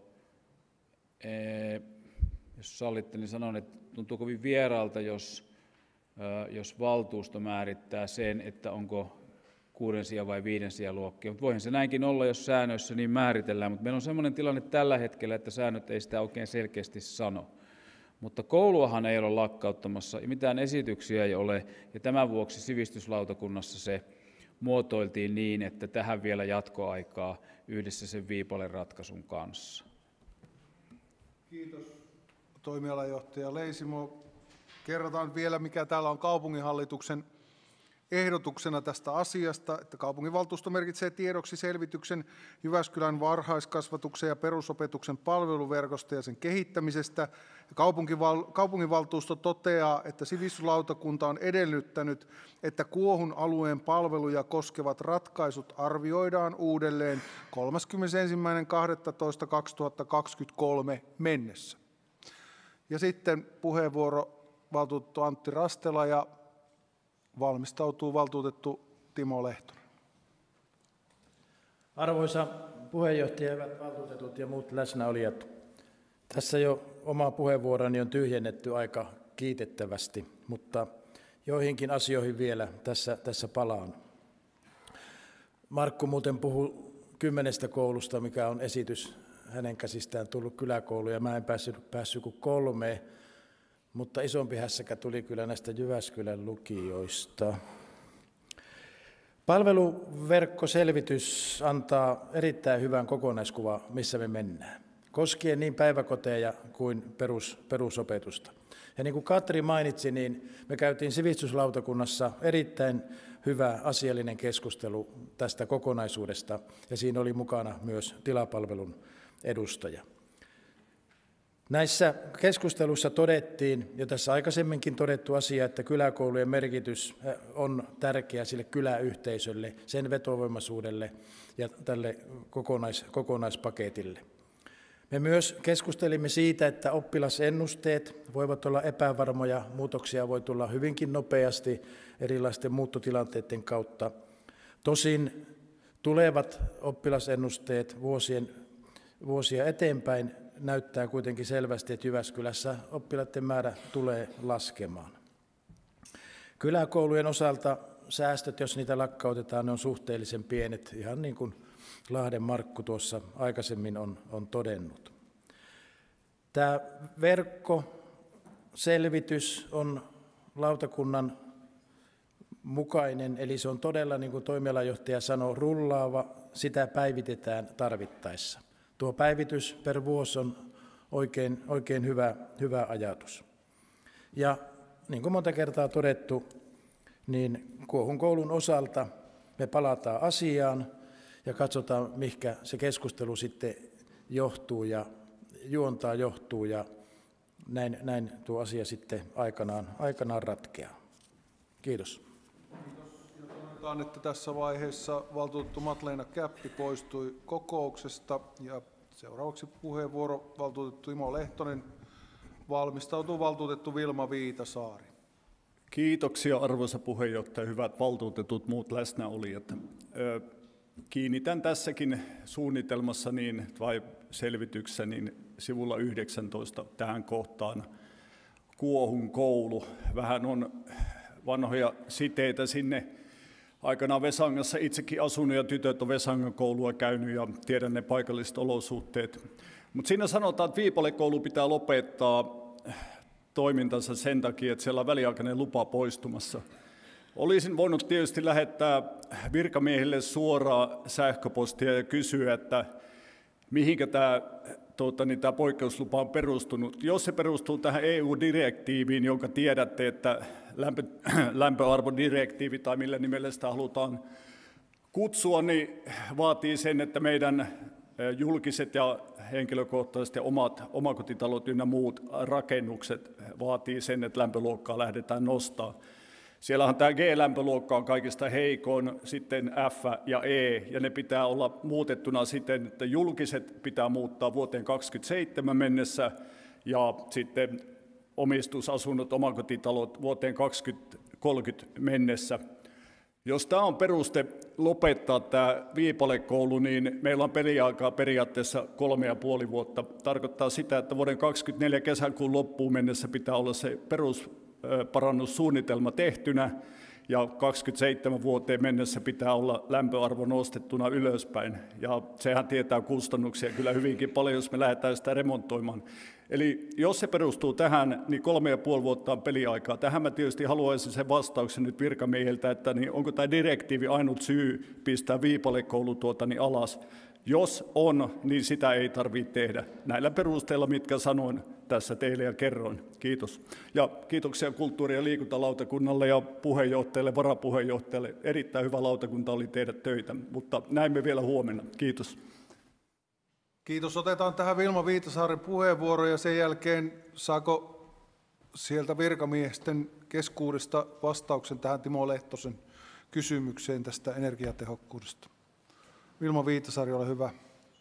ee, jos sallitte, niin sanon, että tuntuu kovin vieraalta, jos, jos valtuusto määrittää sen, että onko kuuden sija vai viiden sija luokkia. Mutta voihan se näinkin olla, jos säännöissä niin määritellään. Mutta meillä on sellainen tilanne tällä hetkellä, että säännöt ei sitä oikein selkeästi sano. Mutta kouluahan ei ole lakkauttamassa, mitään esityksiä ei ole, ja tämän vuoksi sivistyslautakunnassa se muotoiltiin niin, että tähän vielä jatkoaikaa yhdessä sen viipalen ratkaisun kanssa. Kiitos toimialajohtaja Leisimo. Kerrotaan vielä, mikä täällä on kaupunginhallituksen ehdotuksena tästä asiasta, että kaupunginvaltuusto merkitsee tiedoksi selvityksen Jyväskylän varhaiskasvatuksen ja perusopetuksen palveluverkosta ja sen kehittämisestä. Kaupunkival- kaupunginvaltuusto toteaa, että sivistyslautakunta on edellyttänyt, että Kuohun alueen palveluja koskevat ratkaisut arvioidaan uudelleen kolmaskymmenesensimmäinen kahdestoista kaksituhattakaksikymmentäkolme mennessä. Ja sitten puheenvuoro valtuutettu Antti Rastela ja valmistautuu valtuutettu Timo Lehtonen. Arvoisa puheenjohtaja, hyvät valtuutetut ja muut läsnäolijat. Tässä jo oma puheenvuoroni on tyhjennetty aika kiitettävästi, mutta joihinkin asioihin vielä tässä, tässä palaan. Markku muuten puhui kymmenestä koulusta, mikä on esitys hänen käsistään tullut kyläkoulu, ja mä en päässyt, päässyt kuin kolmeen. Mutta isompi hässäkä tuli kyllä näistä Jyväskylän lukioista. Palveluverkkoselvitys antaa erittäin hyvän kokonaiskuvan, missä me mennään, koskien niin päiväkoteja kuin perus, perusopetusta. Ja niin kuin Katri mainitsi, niin me käytiin sivistyslautakunnassa erittäin hyvä asiallinen keskustelu tästä kokonaisuudesta, ja siinä oli mukana myös tilapalvelun edustaja. Näissä keskusteluissa todettiin, jo tässä aikaisemminkin todettu asia, että kyläkoulujen merkitys on tärkeä sille kyläyhteisölle, sen vetovoimaisuudelle ja tälle kokonais, kokonaispaketille. Me myös keskustelimme siitä, että oppilasennusteet voivat olla epävarmoja, muutoksia voi tulla hyvinkin nopeasti erilaisten muuttotilanteiden kautta. Tosin tulevat oppilasennusteet vuosien, vuosia eteenpäin näyttää kuitenkin selvästi, että Jyväskylässä oppilaiden määrä tulee laskemaan. Kyläkoulujen osalta säästöt, jos niitä lakkautetaan, ne on suhteellisen pienet, ihan niin kuin Lahden Markku tuossa aikaisemmin on, on todennut. Tämä verkkoselvitys on lautakunnan mukainen, eli se on todella, niin kuin toimialajohtaja sanoi, rullaava, sitä päivitetään tarvittaessa. Tuo päivitys per vuosi on oikein, oikein hyvä, hyvä ajatus. Ja niin kuin monta kertaa todettu, niin Kuohun koulun osalta me palataan asiaan ja katsotaan, mihinkä se keskustelu sitten johtuu ja juontaa johtuu ja näin, näin tuo asia sitten aikanaan, aikanaan ratkeaa. Kiitos. Todetaan, että tässä vaiheessa valtuutettu Matleena Käppi poistui kokouksesta ja seuraavaksi puheenvuoro valtuutettu Timo Lehtonen, valmistautuu valtuutettu Vilma Viitasaari. Kiitoksia arvoisa puheenjohtaja, hyvät valtuutetut, muut läsnäolijat. Kiinnitän tässäkin suunnitelmassa niin, vai selvityksessä niin sivulla yhdeksäntoista tähän kohtaan Kuohun koulu. Vähän on vanhoja siteitä sinne aikanaan Vesangassa itsekin asunut ja tytöt on Vesangan koulua käynyt ja tiedän ne paikalliset olosuhteet. Mutta siinä sanotaan, että Viipale-koulu pitää lopettaa toimintansa sen takia, että siellä on väliaikainen lupa poistumassa. Olisin voinut tietysti lähettää virkamiehille suoraa sähköpostia ja kysyä, että mihinkä tämä, tuota, niin tämä poikkeuslupa on perustunut. Jos se perustuu tähän E U-direktiiviin, jonka tiedätte, että lämpö, lämpöarvodirektiivi tai millä nimellä sitä halutaan kutsua, niin vaatii sen, että meidän julkiset ja henkilökohtaiset ja omat omakotitalot ynnä muut rakennukset vaatii sen, että lämpöluokkaa lähdetään nostamaan. Siellähän tämä G-lämpöluokka on kaikista heikoin, sitten F ja E, ja ne pitää olla muutettuna siten, että julkiset pitää muuttaa vuoteen kaksikymmentäseitsemän mennessä, ja sitten omistusasunnot, omakotitalot vuoteen kaksituhattakolmekymmentä mennessä. Jos tämä on peruste lopettaa tämä Viipale-koulu, niin meillä on peliaikaa periaatteessa kolme ja puoli vuotta. Tarkoittaa sitä, että vuoden kaksikymmentäneljä kesäkuun loppuun mennessä pitää olla se perusparannussuunnitelma tehtynä, ja kaksikymmentäseitsemän vuoteen mennessä pitää olla lämpöarvo nostettuna ylöspäin. Ja sehän tietää kustannuksia kyllä hyvinkin paljon, jos me lähdetään sitä remontoimaan. Eli jos se perustuu tähän, niin kolme ja puoli vuotta on peliaikaa. Tähän mä tietysti haluaisin sen vastauksen nyt virkamiehiltä, että niin onko tämä direktiivi ainut syy pistää Viipale-koulu tuota niin alas. Jos on, niin sitä ei tarvitse tehdä. Näillä perusteilla, mitkä sanoin tässä teille ja kerroin. Kiitos. Ja kiitoksia kulttuuri- ja liikuntalautakunnalle ja puheenjohtajalle, varapuheenjohtajalle. Erittäin hyvä lautakunta oli tehdä töitä, mutta näemme vielä huomenna. Kiitos. Kiitos. Otetaan tähän Vilma Viitasaaren puheenvuoro ja sen jälkeen saako sieltä virkamiesten keskuudesta vastauksen tähän Timo Lehtosen kysymykseen tästä energiatehokkuudesta. Vilma Viitasaari, ole hyvä.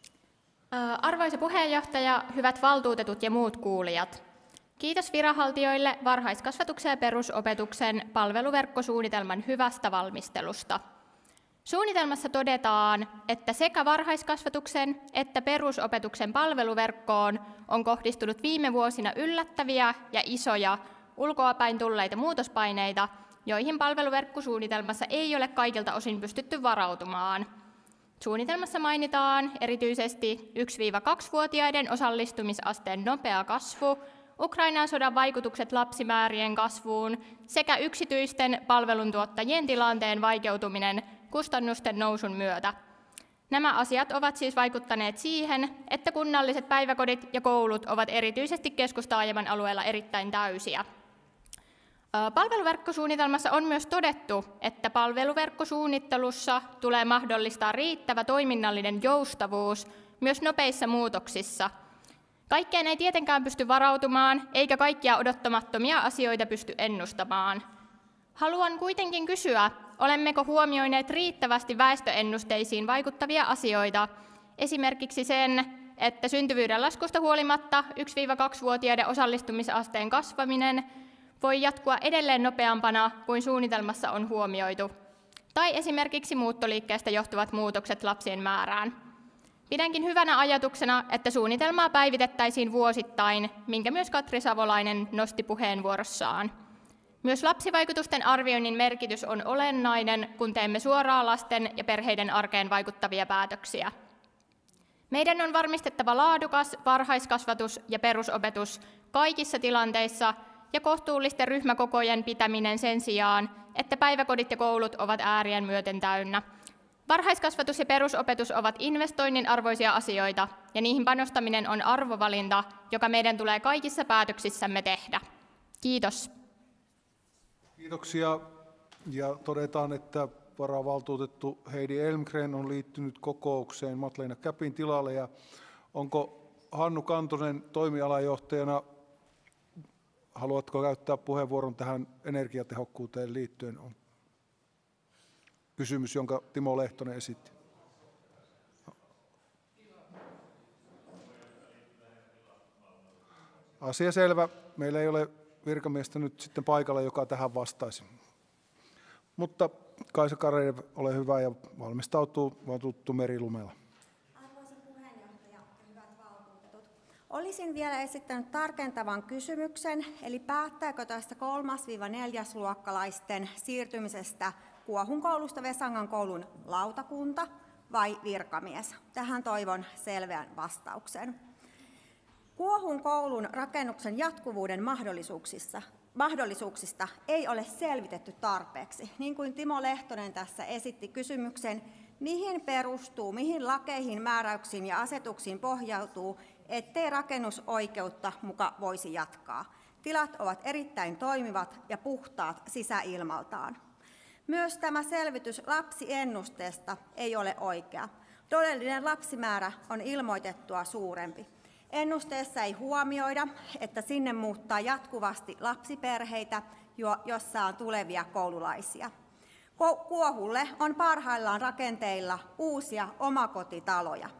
Arvoisa puheenjohtaja, hyvät valtuutetut ja muut kuulijat. Kiitos viranhaltijoille varhaiskasvatuksen ja perusopetuksen palveluverkkosuunnitelman hyvästä valmistelusta. Suunnitelmassa todetaan, että sekä varhaiskasvatuksen että perusopetuksen palveluverkkoon on kohdistunut viime vuosina yllättäviä ja isoja ulkoapäin tulleita muutospaineita, joihin palveluverkkosuunnitelmassa ei ole kaikilta osin pystytty varautumaan. Suunnitelmassa mainitaan erityisesti yksi-kaksivuotiaiden osallistumisasteen nopea kasvu, Ukrainan sodan vaikutukset lapsimäärien kasvuun sekä yksityisten palveluntuottajien tilanteen vaikeutuminen kustannusten nousun myötä. Nämä asiat ovat siis vaikuttaneet siihen, että kunnalliset päiväkodit ja koulut ovat erityisesti keskustaajaman alueella erittäin täysiä. Palveluverkkosuunnitelmassa on myös todettu, että palveluverkkosuunnittelussa tulee mahdollistaa riittävä toiminnallinen joustavuus myös nopeissa muutoksissa. Kaikkeen ei tietenkään pysty varautumaan, eikä kaikkia odottamattomia asioita pysty ennustamaan. Haluan kuitenkin kysyä, olemmeko huomioineet riittävästi väestöennusteisiin vaikuttavia asioita, esimerkiksi sen, että syntyvyyden laskusta huolimatta yksi-kaksivuotiaiden osallistumisasteen kasvaminen voi jatkua edelleen nopeampana kuin suunnitelmassa on huomioitu, tai esimerkiksi muuttoliikkeestä johtuvat muutokset lapsien määrään. Pidänkin hyvänä ajatuksena, että suunnitelmaa päivitettäisiin vuosittain, minkä myös Katri Savolainen nosti puheenvuorossaan. Myös lapsivaikutusten arvioinnin merkitys on olennainen, kun teemme suoraan lasten ja perheiden arkeen vaikuttavia päätöksiä. Meidän on varmistettava laadukas varhaiskasvatus ja perusopetus kaikissa tilanteissa ja kohtuullisten ryhmäkokojen pitäminen sen sijaan, että päiväkodit ja koulut ovat äärien myöten täynnä. Varhaiskasvatus ja perusopetus ovat investoinnin arvoisia asioita, ja niihin panostaminen on arvovalinta, joka meidän tulee kaikissa päätöksissämme tehdä. Kiitos. Kiitoksia. Ja todetaan, että varavaltuutettu Heidi Elmgren on liittynyt kokoukseen Matleena Käpin tilalle. Ja onko Hannu Kantonen toimialajohtajana, haluatko käyttää puheenvuoron tähän energiatehokkuuteen liittyen? On kysymys, jonka Timo Lehtonen esitti. Asia selvä. Meillä ei ole virkamiestä nyt sitten paikalla, joka tähän vastaisi. Mutta Kaisa Kareinen, ole hyvä ja valmistautuu valtuutettu Meri Lumela. Arvoisa puheenjohtaja ja hyvät valtuutetut. Olisin vielä esittänyt tarkentavan kysymyksen, eli päättääkö tästä kolmas-neljäsluokkalaisten siirtymisestä Kuohun koulusta Vesangan koulun lautakunta vai virkamies? Tähän toivon selvän vastauksen. Kuohun koulun rakennuksen jatkuvuuden mahdollisuuksissa, mahdollisuuksista ei ole selvitetty tarpeeksi. Niin kuin Timo Lehtonen tässä esitti kysymyksen, mihin perustuu, mihin lakeihin, määräyksiin ja asetuksiin pohjautuu, ettei rakennusoikeutta muka voisi jatkaa. Tilat ovat erittäin toimivat ja puhtaat sisäilmaltaan. Myös tämä selvitys lapsiennusteesta ei ole oikea. Todellinen lapsimäärä on ilmoitettua suurempi. Ennusteessa ei huomioida, että sinne muuttaa jatkuvasti lapsiperheitä, jossa on tulevia koululaisia. Kuohulle on parhaillaan rakenteilla uusia omakotitaloja.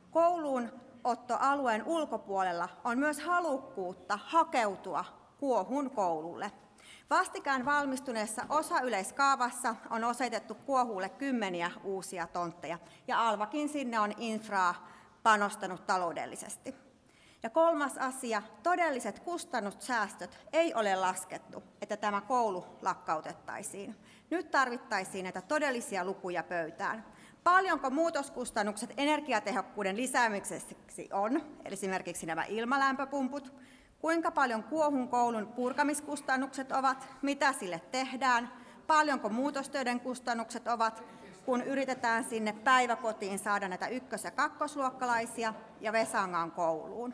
Kouluunottoalueen ulkopuolella on myös halukkuutta hakeutua Kuohun koululle. Vastikään valmistuneessa osayleiskaavassa on osoitettu Kuohulle kymmeniä uusia tontteja, ja Alvakin sinne on infraa panostanut taloudellisesti. Ja kolmas asia, todelliset kustannussäästöt ei ole laskettu, että tämä koulu lakkautettaisiin. Nyt tarvittaisiin näitä todellisia lukuja pöytään. Paljonko muutoskustannukset energiatehokkuuden lisäämiseksi on, esimerkiksi nämä ilmalämpöpumput? Kuinka paljon Kuohun koulun purkamiskustannukset ovat, mitä sille tehdään? Paljonko muutostöiden kustannukset ovat, kun yritetään sinne päiväkotiin saada näitä ykkös- ja kakkosluokkalaisia ja Vesangan kouluun?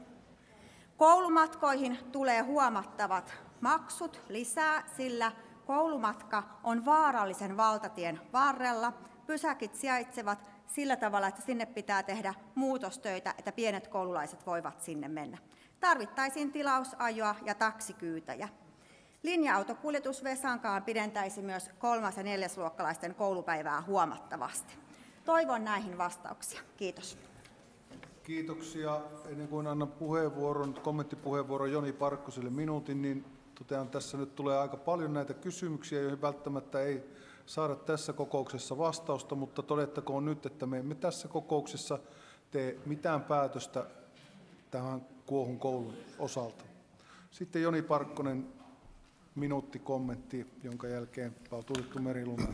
Koulumatkoihin tulee huomattavat maksut lisää, sillä koulumatka on vaarallisen valtatien varrella. Pysäkit sijaitsevat sillä tavalla, että sinne pitää tehdä muutostöitä, että pienet koululaiset voivat sinne mennä. Tarvittaisiin tilausajoa ja taksikyytäjä. Linja-autokuljetus Vesankaan pidentäisi myös kolmas- ja neljäsluokkalaisten koulupäivää huomattavasti. Toivon näihin vastauksia. Kiitos. Kiitoksia. Ennen kuin annan puheenvuoron, kommenttipuheenvuoron Joni Parkkoselle minuutin, niin totean, tässä nyt tulee aika paljon näitä kysymyksiä, joihin välttämättä ei saada tässä kokouksessa vastausta, mutta todettakoon nyt, että me emme tässä kokouksessa tee mitään päätöstä tähän Kuohun koulun osalta. Sitten Joni Parkkonen, minuutti kommentti, jonka jälkeen valtuutettu Meriluoto.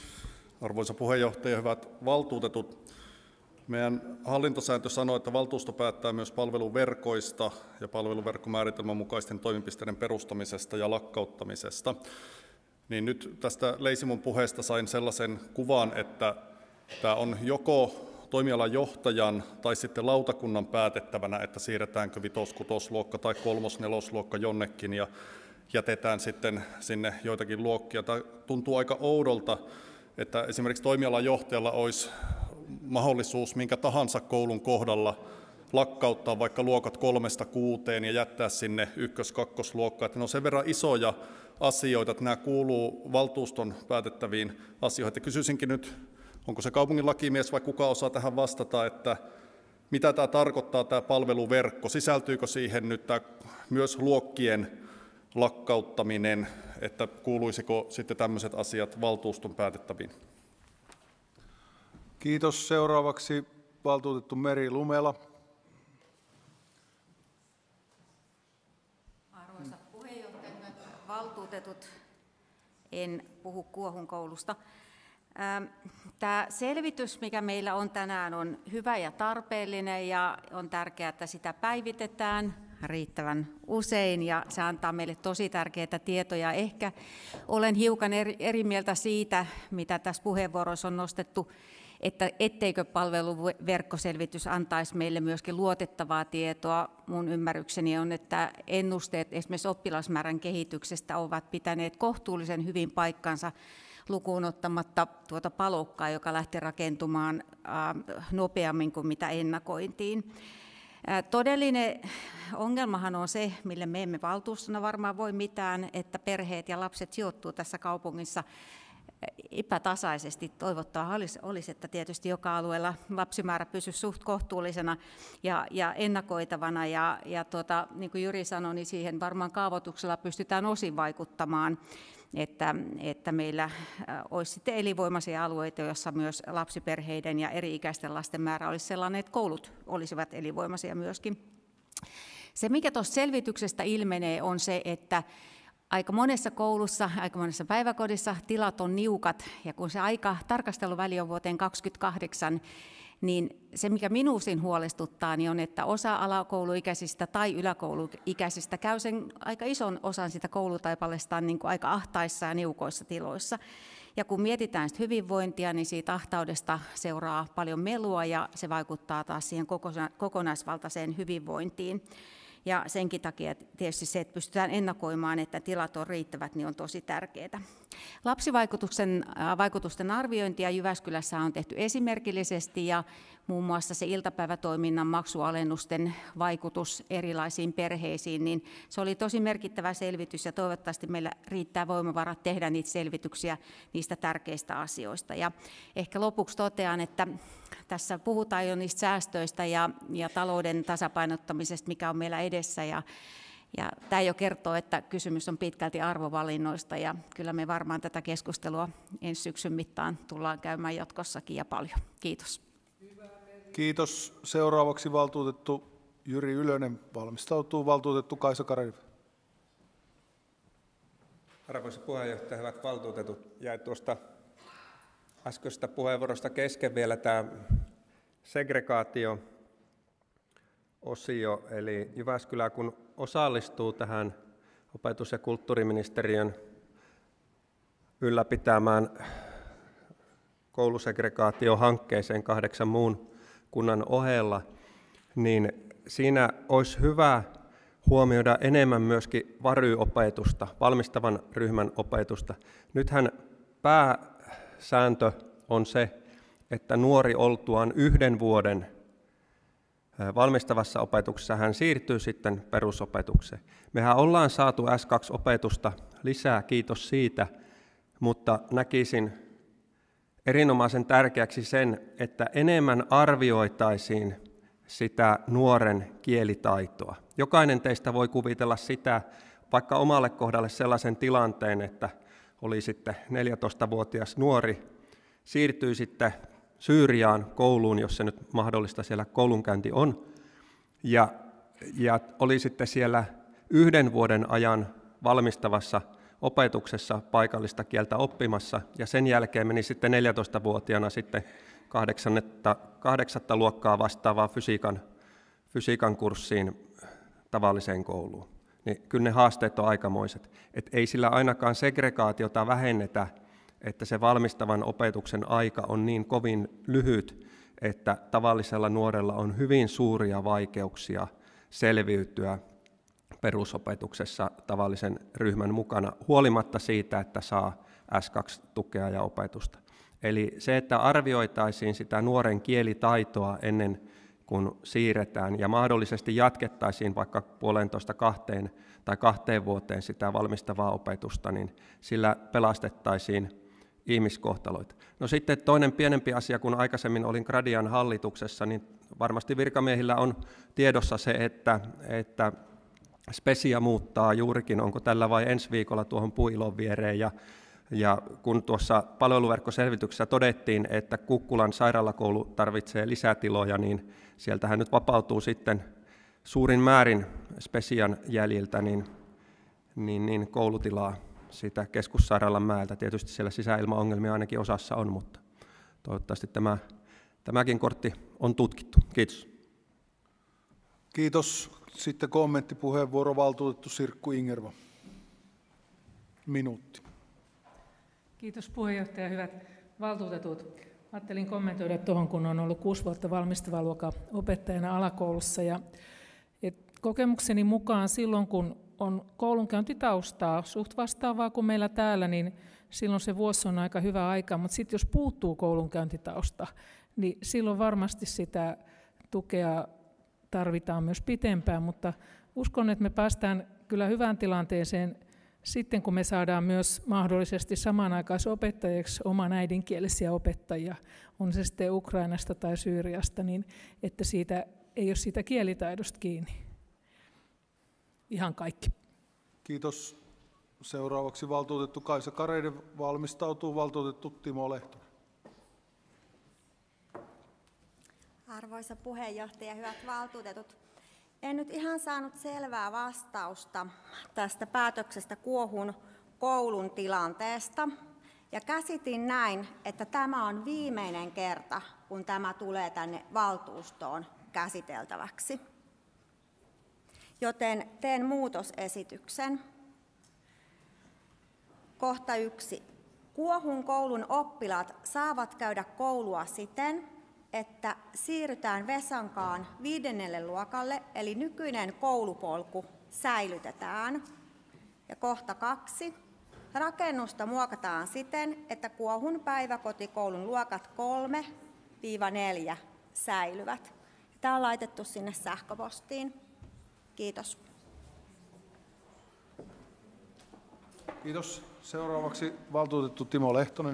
Arvoisa puheenjohtaja, hyvät valtuutetut. Meidän hallintosääntö sanoo, että valtuusto päättää myös palveluverkoista ja palveluverkkomääritelmän mukaisten toimipisteiden perustamisesta ja lakkauttamisesta. Niin nyt tästä Leisimon puheesta sain sellaisen kuvan, että tämä on joko toimialan johtajan tai sitten lautakunnan päätettävänä, että siirretäänkö vitos-, kutosluokka tai kolmos-, nelosluokka jonnekin ja jätetään sitten sinne joitakin luokkia. Tämä tuntuu aika oudolta, että esimerkiksi toimialan johtajalla olisi mahdollisuus minkä tahansa koulun kohdalla lakkauttaa vaikka luokat kolmesta kuuteen ja jättää sinne ykkös-, kakkosluokkaan. Että ne on sen verran isoja asioita, että nämä kuuluu valtuuston päätettäviin asioihin. Kysyisinkin nyt, onko se kaupungin lakimies vai kuka osaa tähän vastata, että mitä tämä tarkoittaa, tämä palveluverkko? Sisältyykö siihen nyt tämä myös luokkien lakkauttaminen, että kuuluisiko sitten tämmöiset asiat valtuuston päätettäviin? Kiitos. Seuraavaksi valtuutettu Meri Lumela. Arvoisa puheenjohtaja, valtuutetut, en puhu Kuohun koulusta. Tämä selvitys, mikä meillä on tänään, on hyvä ja tarpeellinen ja on tärkeää, että sitä päivitetään riittävän usein ja se antaa meille tosi tärkeitä tietoja. Ehkä olen hiukan eri, eri mieltä siitä, mitä tässä puheenvuorossa on nostettu, että etteikö palveluverkkoselvitys antaisi meille myöskin luotettavaa tietoa. Mun ymmärrykseni on, että ennusteet esimerkiksi oppilasmäärän kehityksestä ovat pitäneet kohtuullisen hyvin paikkansa lukuun ottamatta tuota Palokkaa, joka lähti rakentumaan nopeammin kuin mitä ennakointiin. Todellinen ongelmahan on se, mille me emme valtuustona varmaan voi mitään, että perheet ja lapset sijoittuu tässä kaupungissa epätasaisesti. Toivottavaa olisi, olisi, että tietysti joka alueella lapsimäärä pysyisi suht kohtuullisena ja, ja ennakoitavana. Ja, ja tuota, niin kuin Jyri sanoi, niin siihen varmaan kaavoituksella pystytään osin vaikuttamaan, että, että meillä olisi sitten elinvoimaisia alueita, joissa myös lapsiperheiden ja eri-ikäisten lasten määrä olisi sellainen, että koulut olisivat elinvoimaisia myöskin. Se, mikä tuossa selvityksestä ilmenee, on se, että aika monessa koulussa, aika monessa päiväkodissa tilat on niukat, ja kun se aika tarkasteluväli on vuoteen kaksikymmentäkahdeksan, niin se, mikä minuusin huolestuttaa, niin on, että osa alakouluikäisistä tai yläkouluikäisistä käy sen aika ison osan sitä koulutaipalestaan niin kuin aika ahtaissa ja niukoissa tiloissa. Ja kun mietitään sitä hyvinvointia, niin siitä ahtaudesta seuraa paljon melua, ja se vaikuttaa taas siihen kokonaisvaltaiseen hyvinvointiin. Ja senkin takia tietysti se, että pystytään ennakoimaan, että tilat on riittävät, niin on tosi tärkeää. Lapsivaikutusten vaikutusten arviointia Jyväskylässä on tehty esimerkillisesti, ja muun muassa se iltapäivätoiminnan maksualennusten vaikutus erilaisiin perheisiin, niin se oli tosi merkittävä selvitys, ja toivottavasti meillä riittää voimavarat tehdä niitä selvityksiä niistä tärkeistä asioista. Ja ehkä lopuksi totean, että tässä puhutaan jo niistä säästöistä ja, ja talouden tasapainottamisesta, mikä on meillä edessä, ja Ja tämä jo kertoo, että kysymys on pitkälti arvovalinnoista, ja kyllä me varmaan tätä keskustelua ensi syksyn mittaan tullaan käymään jatkossakin ja paljon. Kiitos. Kiitos. Seuraavaksi valtuutettu Jyri Ylönen valmistautuu. Valtuutettu Kaisa Kariv. Arvoisa puheenjohtaja, hyvät valtuutetut, jäi tuosta äskeisestä puheenvuorosta kesken vielä tämä segregaatio. Osio, eli Jyväskylä kun osallistuu tähän opetus- ja kulttuuriministeriön ylläpitämään koulusegregaatiohankkeeseen kahdeksan muun kunnan ohella, niin siinä olisi hyvä huomioida enemmän myöskin varyopetusta, valmistavan ryhmän opetusta. Nythän pääsääntö on se, että nuori oltuaan yhden vuoden valmistavassa opetuksessa hän siirtyy sitten perusopetukseen. Mehän ollaan saatu S kaksi -opetusta lisää, kiitos siitä, mutta näkisin erinomaisen tärkeäksi sen, että enemmän arvioitaisiin sitä nuoren kielitaitoa. Jokainen teistä voi kuvitella sitä, vaikka omalle kohdalle sellaisen tilanteen, että oli sitten neljätoistavuotias nuori, siirtyy sitten Syyriaan kouluun, jos se nyt mahdollista siellä koulunkäynti on, ja, ja oli sitten siellä yhden vuoden ajan valmistavassa opetuksessa paikallista kieltä oppimassa, ja sen jälkeen meni sitten neljätoistavuotiaana sitten kahdeksatta, kahdeksatta luokkaa vastaavaan fysiikan, fysiikan kurssiin tavalliseen kouluun. Niin kyllä ne haasteet on aikamoiset. Et ei sillä ainakaan segregaatiota vähennetä, että se valmistavan opetuksen aika on niin kovin lyhyt, että tavallisella nuorella on hyvin suuria vaikeuksia selviytyä perusopetuksessa tavallisen ryhmän mukana, huolimatta siitä, että saa S kaksi -tukea ja opetusta. Eli se, että arvioitaisiin sitä nuoren kielitaitoa ennen kuin siirretään, ja mahdollisesti jatkettaisiin vaikka puolentoista kahteen tai kahteen vuoteen sitä valmistavaa opetusta, niin sillä pelastettaisiin ihmiskohtaloita. No sitten toinen pienempi asia, kun aikaisemmin olin Gradian hallituksessa, niin varmasti virkamiehillä on tiedossa se, että, että Spesia muuttaa juurikin, onko tällä vai ensi viikolla tuohon Puilon viereen, ja, ja kun tuossa palveluverkkoselvityksessä todettiin, että Kukkulan sairaalakoulu tarvitsee lisätiloja, niin sieltähän nyt vapautuu sitten suurin määrin Spesian jäljiltä niin, niin, niin koulutilaa siitä keskussairaalan määltä. Tietysti siellä sisäilmaongelmia ainakin osassa on, mutta toivottavasti tämä, tämäkin kortti on tutkittu. Kiitos. Kiitos. Sitten kommenttipuheenvuoro, valtuutettu Sirkku Ingerva. Minuutti. Kiitos puheenjohtaja, hyvät valtuutetut. Ajattelin kommentoida tuohon, kun on ollut kuusi vuotta valmistava luokan opettajana alakoulussa. Ja, et kokemukseni mukaan silloin, kun on koulunkäyntitaustaa suht vastaavaa kuin meillä täällä, niin silloin se vuosi on aika hyvä aika, mutta sitten jos puuttuu koulunkäyntitausta, niin silloin varmasti sitä tukea tarvitaan myös pitempään, mutta uskon, että me päästään kyllä hyvään tilanteeseen sitten, kun me saadaan myös mahdollisesti samanaikaisopettajiksi oman äidinkielisiä opettajia, on se sitten Ukrainasta tai Syyriasta, niin että siitä ei ole siitä kielitaidosta kiinni. Ihan kaikki. Kiitos. Seuraavaksi valtuutettu Kaisa Kareide valmistautuu. Valtuutettu Timo Lehtonen. Arvoisa puheenjohtaja, hyvät valtuutetut. En nyt ihan saanut selvää vastausta tästä päätöksestä Kuohun koulun tilanteesta. Ja käsitin näin, että tämä on viimeinen kerta, kun tämä tulee tänne valtuustoon käsiteltäväksi. Joten teen muutosesityksen. Kohta yksi. Kuohun koulun oppilaat saavat käydä koulua siten, että siirrytään Vesankaan viidennelle luokalle, eli nykyinen koulupolku säilytetään. Ja kohta kaksi. Rakennusta muokataan siten, että Kuohun päiväkotikoulun luokat kolme neljä säilyvät. Tämä on laitettu sinne sähköpostiin. Kiitos. Kiitos. Seuraavaksi valtuutettu Timo Lehtonen.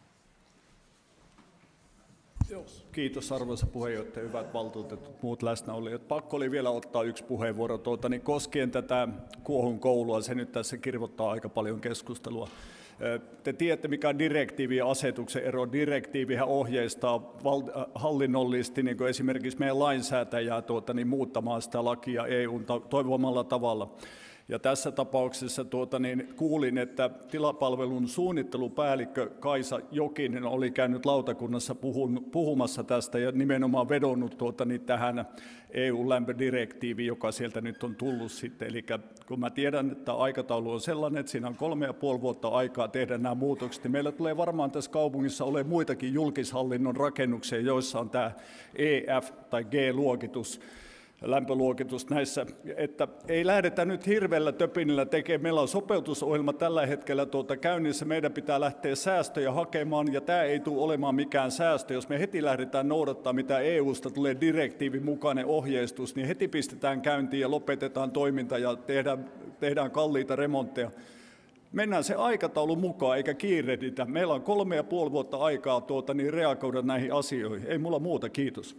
Kiitos arvoisa puheenjohtaja, hyvät valtuutetut, muut läsnäolijat. Pakko oli vielä ottaa yksi puheenvuoro tuota, niin koskien tätä Kuohun koulua, se nyt tässä kirvoittaa aika paljon keskustelua. Te tiedätte, mikä on direktiivi ja asetuksen ero. Direktiivihän ohjeistaa val- hallinnollisesti niin kuin esimerkiksi meidän lainsäätäjää tuota, niin muuttamaan sitä lakia E U:n toivomalla tavalla. Ja tässä tapauksessa tuota, niin kuulin, että tilapalvelun suunnittelupäällikkö Kaisa Jokinen oli käynyt lautakunnassa puhun, puhumassa tästä ja nimenomaan vedonnut tuota, niin tähän E U-lämpödirektiiviin, joka sieltä nyt on tullut sitten. Eli kun mä tiedän, että aikataulu on sellainen, että siinä on kolme ja puoli vuotta aikaa tehdä nämä muutokset, niin meillä tulee varmaan tässä kaupungissa ole muitakin julkishallinnon rakennuksia, joissa on tämä E F- tai G-luokitus. Lämpöluokitus näissä, että ei lähdetä nyt hirveällä töpinillä tekemään. Meillä on sopeutusohjelma tällä hetkellä tuota käynnissä, meidän pitää lähteä säästöjä hakemaan, ja tämä ei tule olemaan mikään säästö. Jos me heti lähdetään noudattaa, mitä E U:sta tulee direktiivin mukainen ohjeistus, niin heti pistetään käyntiin ja lopetetaan toiminta ja tehdään, tehdään kalliita remontteja. Mennään se aikataulun mukaan, eikä kiirehditä. Meillä on kolme ja puoli vuotta aikaa tuota, niin reagoida näihin asioihin. Ei mulla muuta, kiitos.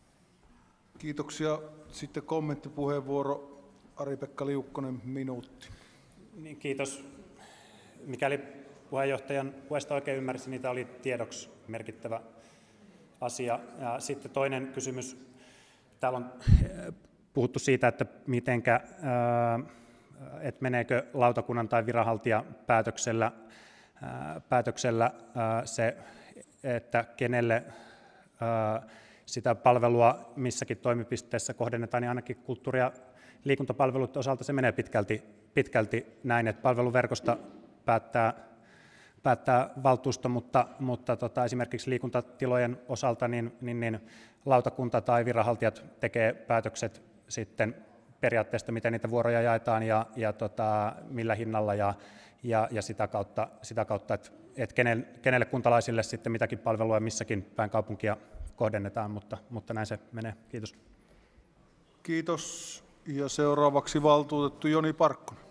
Kiitoksia. Sitten kommenttipuheenvuoro, Ari-Pekka Liukkonen, minuutti. Niin, kiitos. Mikäli puheenjohtajan puheesta oikein ymmärsin, niin tämä oli tiedoksi merkittävä asia. Ja sitten toinen kysymys. Täällä on puhuttu siitä, että mitenkä, että meneekö lautakunnan tai viranhaltijan päätöksellä, päätöksellä se, että kenelle sitä palvelua missäkin toimipisteessä kohdennetaan, niin ainakin kulttuuri- ja liikuntapalveluiden osalta se menee pitkälti, pitkälti näin, että palveluverkosta päättää, päättää valtuusto, mutta, mutta tota, esimerkiksi liikuntatilojen osalta niin, niin, niin lautakunta tai viranhaltijat tekee päätökset sitten periaatteesta, miten niitä vuoroja jaetaan ja, ja tota, millä hinnalla ja, ja, ja sitä kautta, sitä kautta että, että kenelle, kenelle kuntalaisille sitten mitäkin palvelua missäkin päin kaupunkia kohdennetaan, mutta, mutta näin se menee. Kiitos. Kiitos. Ja seuraavaksi valtuutettu Joni Parkkonen.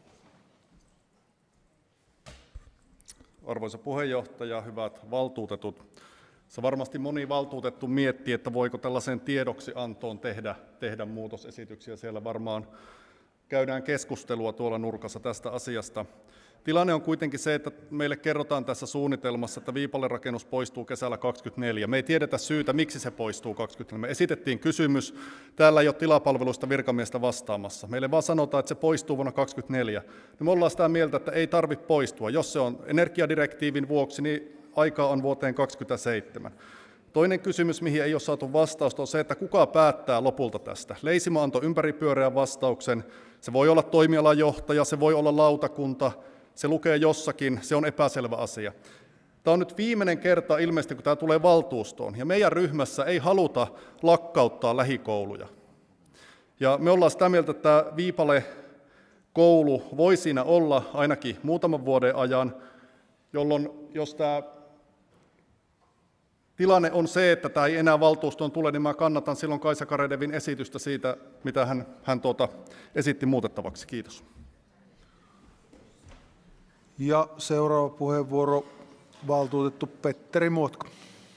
Arvoisa puheenjohtaja, hyvät valtuutetut. Se varmasti moni valtuutettu miettii, että voiko tällaiseen tiedoksiantoon tehdä, tehdä muutosesityksiä. Siellä varmaan käydään keskustelua tuolla nurkassa tästä asiasta. Tilanne on kuitenkin se, että meille kerrotaan tässä suunnitelmassa, että Viipale-rakennus poistuu kesällä kaksikymmentäneljä. Me ei tiedetä syytä, miksi se poistuu kaksikymmentäneljä. Me esitettiin kysymys, täällä ei ole tilapalveluista virkamiestä vastaamassa. Meille vaan sanotaan, että se poistuu vuonna kaksikymmentäneljä. Me ollaan sitä mieltä, että ei tarvitse poistua. Jos se on energiadirektiivin vuoksi, niin aikaa on vuoteen kaksikymmentäseitsemän. Toinen kysymys, mihin ei ole saatu vastausta, on se, että kuka päättää lopulta tästä. Leisimo antoi ympäripyöreän vastauksen. Se voi olla toimialan johtaja, se voi olla lautakunta. Se lukee jossakin, se on epäselvä asia. Tämä on nyt viimeinen kerta ilmeisesti, kun tämä tulee valtuustoon, ja meidän ryhmässä ei haluta lakkauttaa lähikouluja. Ja me ollaan sitä mieltä, että Viipale-koulu voi siinä olla ainakin muutaman vuoden ajan, jolloin jos tämä tilanne on se, että tämä ei enää valtuustoon tule, niin mä kannatan silloin Kaisa Karedevin esitystä siitä, mitä hän, hän tuota, esitti muutettavaksi. Kiitos. Ja seuraava puheenvuoro, valtuutettu Petteri Muotko.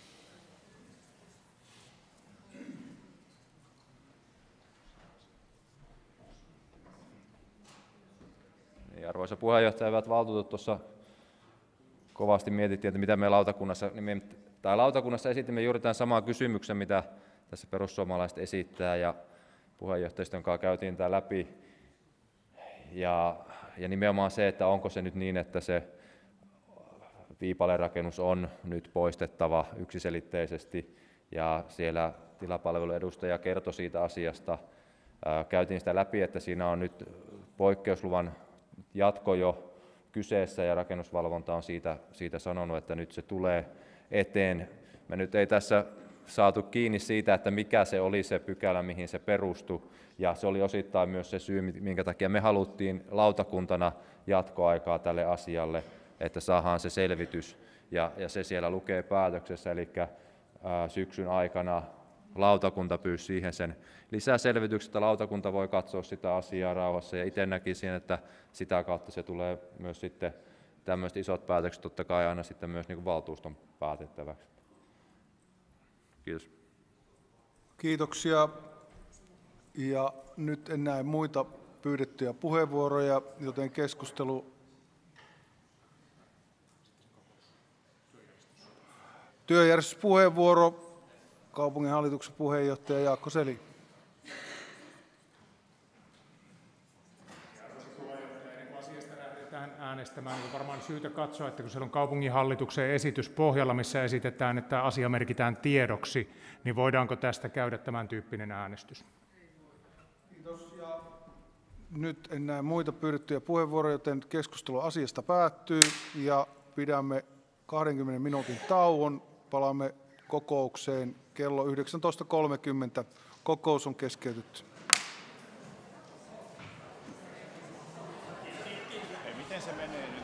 Niin, arvoisa puheenjohtaja, hyvät valtuutetut, tuossa kovasti mietittiin, että mitä me lautakunnassa, niin me, tai lautakunnassa esitimme juuri tämän saman kysymyksen, mitä tässä perussuomalaiset esittää, ja, puheenjohtajiston kanssa käytiin tämä läpi. Ja, ja nimenomaan se, että onko se nyt niin, että se Viipale-rakennus on nyt poistettava yksiselitteisesti, ja siellä tilapalveluedustaja kertoi siitä asiasta. Käytiin sitä läpi, että siinä on nyt poikkeusluvan jatko jo kyseessä, ja rakennusvalvonta on siitä, siitä sanonut, että nyt se tulee eteen. Me nyt ei tässä saatu kiinni siitä, että mikä se oli se pykälä, mihin se perustui, ja se oli osittain myös se syy, minkä takia me haluttiin lautakuntana jatkoaikaa tälle asialle, että saadaan se selvitys, ja, ja se siellä lukee päätöksessä, eli ää, syksyn aikana lautakunta pyysi siihen sen lisäselvityksen, että lautakunta voi katsoa sitä asiaa rauhassa, ja itse näkisin, että sitä kautta se tulee myös sitten tämmöiset isot päätökset totta kai aina sitten myös niin kuin valtuuston päätettäväksi. Kiitos. Kiitoksia. Ja nyt en näe muita pyydettyjä puheenvuoroja, joten keskustelu. Työjärjestyspuheenvuoro. Kaupunginhallituksen puheenjohtaja Jaakko Selin. Äänestämään, on varmaan syytä katsoa, että kun siellä on kaupunginhallituksen esitys pohjalla, missä esitetään, että asia merkitään tiedoksi, niin voidaanko tästä käydä tämän tyyppinen äänestys? Kiitos. Ja nyt en näe muita pyydettyjä puheenvuoroja, joten keskustelu asiasta päättyy ja pidämme kahdenkymmenen minuutin tauon. Palaamme kokoukseen kello yhdeksäntoista kolmekymmentä. Kokous on keskeytetty. Miten se menee nyt?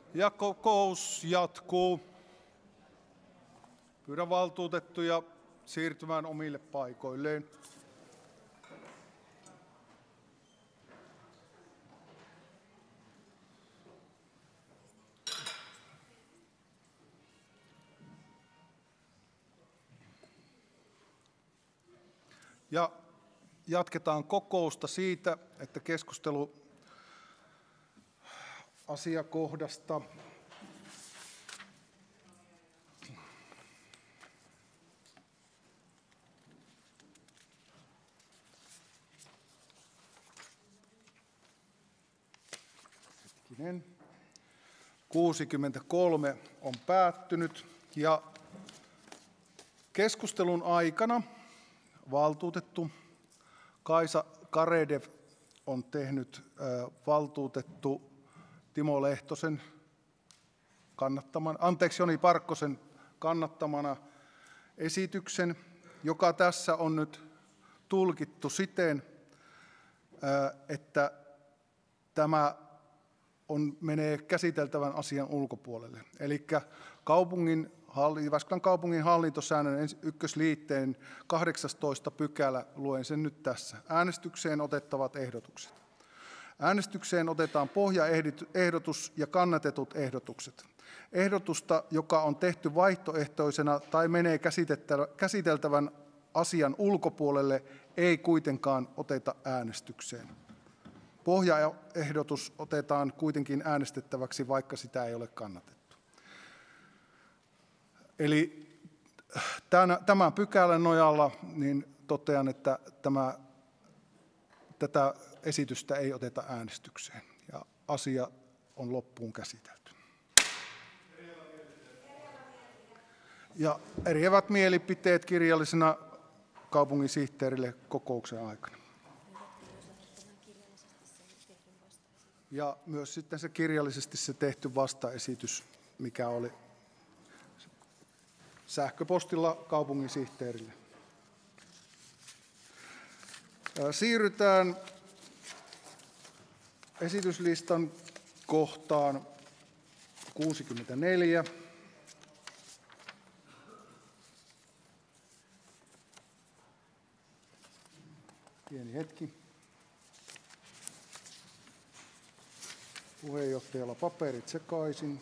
Ja kokous jatkuu. Pyydän valtuutettuja siirtymään omille paikoilleen. Ja jatketaan kokousta siitä, että keskustelu asiakohdasta kuusikymmentäkolme on päättynyt ja keskustelun aikana valtuutettu Kaisa Karedev on tehnyt valtuutettu Timo Lehtosen kannattamana, anteeksi Joni Parkkosen kannattamana esityksen, joka tässä on nyt tulkittu siten, että tämä on, menee käsiteltävän asian ulkopuolelle. Eli kaupungin, Jyväskylän kaupungin hallintosäännön ykkösliitteen kahdeksastoista pykälä, luen sen nyt tässä. Äänestykseen otettavat ehdotukset. Äänestykseen otetaan pohjaehdotus ja kannatetut ehdotukset. Ehdotusta, joka on tehty vaihtoehtoisena tai menee käsiteltävän asian ulkopuolelle, ei kuitenkaan oteta äänestykseen. Pohjaehdotus otetaan kuitenkin äänestettäväksi, vaikka sitä ei ole kannatettu. Eli tämän pykälän nojalla niin totean, että tämä, tätä esitystä ei oteta äänestykseen ja asia on loppuun käsitelty. Ja eriävät mielipiteet kirjallisena kaupungin sihteerille kokouksen aikana. Ja myös sitten se kirjallisesti se tehty vastaesitys, mikä oli sähköpostilla kaupungin sihteerille. Siirrytään esityslistan kohtaan kuusikymmentäneljä. Pieni hetki. Puheenjohtajalla paperit sekaisin.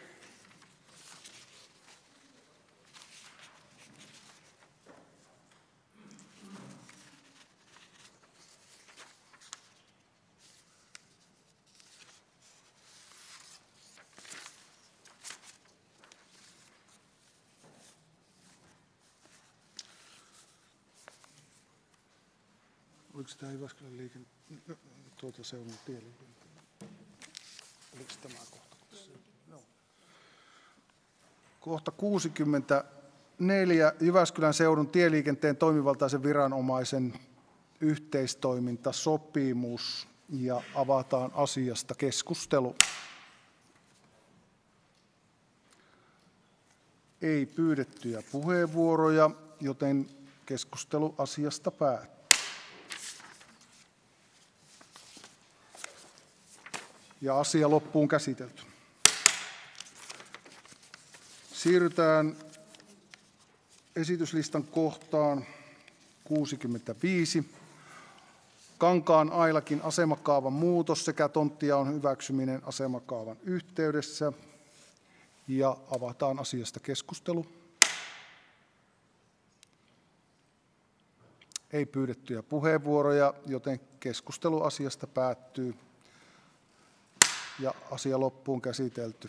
Oliko tämä Jyväskylän liikenne, tuota seudun tieliikenne? Oliko tämä kohta? No. Kohta kuusikymmentäneljä. Jyväskylän seudun tieliikenteen toimivaltaisen viranomaisen yhteistoimintasopimus ja avataan asiasta keskustelu. Ei pyydettyjä puheenvuoroja, joten keskustelu asiasta päättyy. Ja asia loppuun käsitelty. Siirrytään esityslistan kohtaan kuusikymmentäviisi. Kankaan Ailakin asemakaavan muutos sekä tonttijaon hyväksyminen asemakaavan yhteydessä. Ja avataan asiasta keskustelu. Ei pyydettyjä puheenvuoroja, joten keskustelu asiasta päättyy. Ja asia loppuun käsitelty.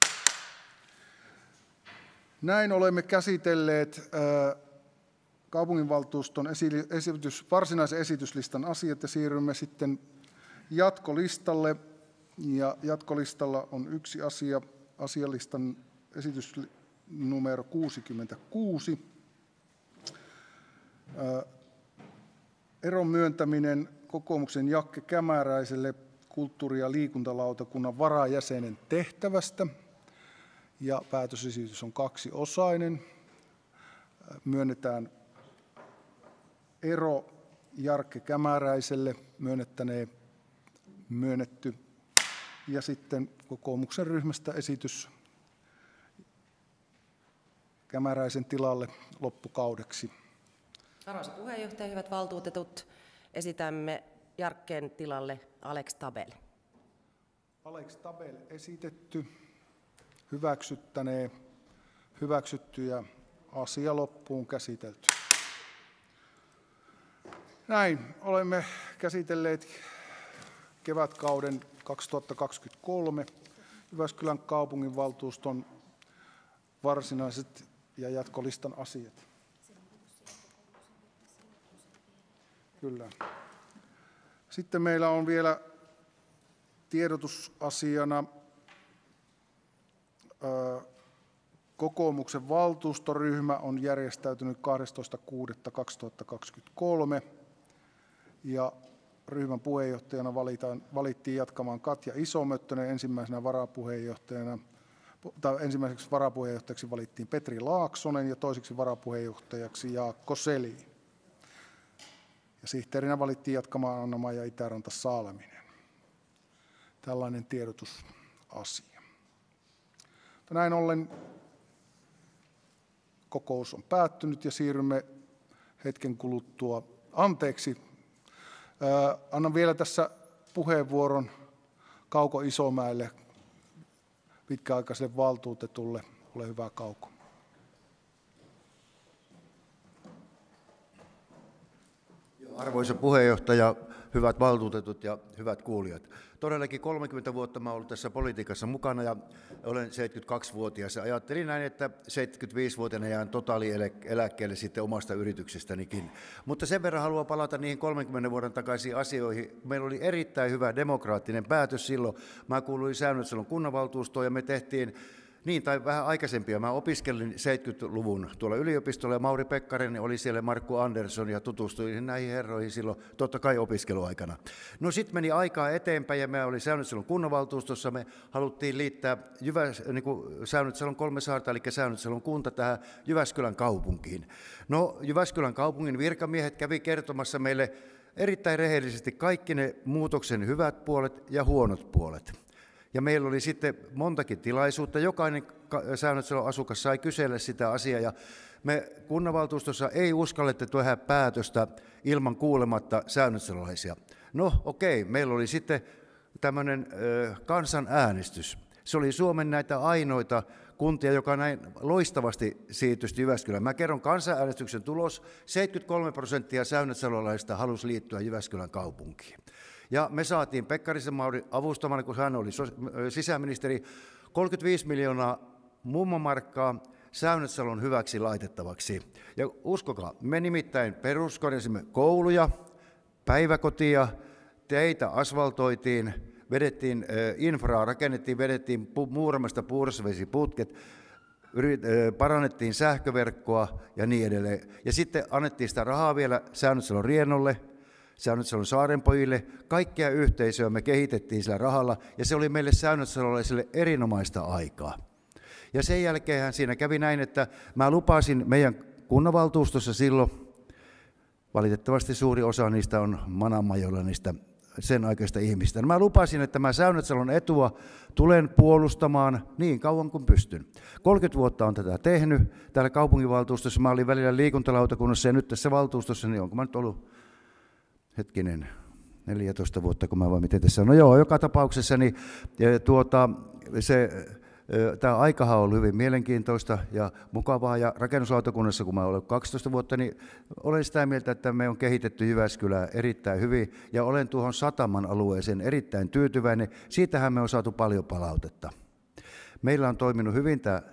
Näin olemme käsitelleet kaupunginvaltuuston esitys, varsinaisen esityslistan asiat ja siirrymme sitten jatkolistalle. Ja jatkolistalla on yksi asia, asialistan esitys numero kuusikymmentäkuusi. Eron myöntäminen kokoomuksen Jakke Kämäräiselle kulttuuri- ja liikuntalautakunnan varajäsenen tehtävästä. Ja päätösesitys on kaksiosainen. Myönnetään ero Jarkko Kämäräiselle, myönnettäneen myönnetty. Ja sitten kokoomuksen ryhmästä esitys Kämäräisen tilalle loppukaudeksi. Arvoisa puheenjohtaja, hyvät valtuutetut, esitämme Jarkkeen tilalle Alex Tabel. Alex Tabel esitetty, hyväksyttänee, hyväksytty ja asia loppuun käsitelty. Näin, olemme käsitelleet kevätkauden kaksituhattakaksikymmentäkolme Jyväskylän kaupunginvaltuuston varsinaiset ja jatkolistan asiat. Kyllä. Sitten meillä on vielä tiedotusasiana kokoomuksen valtuustoryhmä on järjestäytynyt kahdestoista kuudetta kaksituhattakaksikymmentäkolme ja ryhmän puheenjohtajana valitaan, valittiin jatkamaan Katja Isomöttönen, ensimmäisenä varapuheenjohtajana, tai ensimmäiseksi varapuheenjohtajaksi valittiin Petri Laaksonen ja toiseksi varapuheenjohtajaksi Jaakko Selin. Ja sihteerinä valittiin jatkamaan Anna-Maija Itäranta-Salminen. Tällainen tiedotusasia. Mutta näin ollen kokous on päättynyt ja siirrymme hetken kuluttua. Anteeksi, ää, annan vielä tässä puheenvuoron Kauko Isomäelle, pitkäaikaiselle valtuutetulle. Ole hyvä, Kauko. Arvoisa puheenjohtaja, hyvät valtuutetut ja hyvät kuulijat. Todellakin kolmekymmentä vuotta mä olen ollut tässä politiikassa mukana ja olen seitsemänkymmentäkaksivuotias. Ja ajattelin näin, että seitsemänkymmentäviisivuotiaana jään totaalieläkkeelle sitten omasta yrityksestänikin. Mutta sen verran haluan palata niihin kolmenkymmenen vuoden takaisiin asioihin. Meillä oli erittäin hyvä demokraattinen päätös silloin. Mä kuuluin Säynätsalon kunnanvaltuustoon ja me tehtiin niin, tai vähän aikaisempia. Mä opiskelin seitsemänkymmentäluvun tuolla yliopistolla ja Mauri Pekkarinen oli siellä, Markku Andersson ja tutustuin näihin herroihin silloin totta kai opiskeluaikana. No sitten meni aikaa eteenpäin ja me oli Säynätsalon kunnanvaltuustossa. Me haluttiin liittää Jyväs, niin kuin Säynätsalon kolme saarta, eli Säynätsalon kunta tähän Jyväskylän kaupunkiin. No Jyväskylän kaupungin virkamiehet kävi kertomassa meille erittäin rehellisesti kaikki ne muutoksen hyvät puolet ja huonot puolet. Ja meillä oli sitten montakin tilaisuutta. Jokainen Säynätsalon asukas sai kysellä sitä asiaa. Ja me kunnanvaltuustossa ei uskallettu tehdä päätöstä ilman kuulematta säynätsalolaisia. No okei, meillä oli sitten tämmöinen ö, kansanäänestys. Se oli Suomen näitä ainoita kuntia, joka näin loistavasti siirtyi Jyväskylään. Mä kerron kansanäänestyksen tulos. seitsemänkymmentäkolme prosenttia säynätsalolaisista halusi liittyä Jyväskylän kaupunkiin. Ja me saatiin Pekkarisen Mauri avustamana, kun hän oli sisäministeri, kolmekymmentäviisi miljoonaa mummomarkkaa Säynätsalon hyväksi laitettavaksi. Ja uskokaa, me nimittäin peruskorjasimme kouluja, päiväkotia, teitä asfaltoitiin, vedettiin infraa, rakennettiin, vedettiin muuramasta puhdasvesiputket, parannettiin sähköverkkoa ja niin edelleen. Ja sitten annettiin sitä rahaa vielä Säynätsalon Rienolle, Säynätsalon saarenpojille, kaikkia yhteisöä me kehitettiin sillä rahalla, ja se oli meille säynätsalolaisille erinomaista aikaa. Ja sen jälkeen siinä kävi näin, että mä lupasin meidän kunnanvaltuustossa silloin, valitettavasti suuri osa niistä on manamajoilla niistä sen aikaista ihmistä. Mä lupasin, että mä Säynätsalon etua tulen puolustamaan niin kauan kuin pystyn. kolmekymmentä vuotta on tätä tehnyt. Täällä kaupunginvaltuustossa mä olin välillä liikuntalautakunnassa ja nyt tässä valtuustossa, niin onko mä nyt ollut hetkinen, neljätoista vuotta, kun mä vaan miten tässä on. No joo, joka tapauksessa niin, tuota, se, tämä aikahan on ollut hyvin mielenkiintoista ja mukavaa, ja rakennuslautakunnassa, kun mä olen kaksitoista vuotta, niin olen sitä mieltä, että me on kehitetty Jyväskylää erittäin hyvin, ja olen tuohon Sataman alueeseen erittäin tyytyväinen. Siitähän me on saatu paljon palautetta. Meillä on toiminut hyvin tämä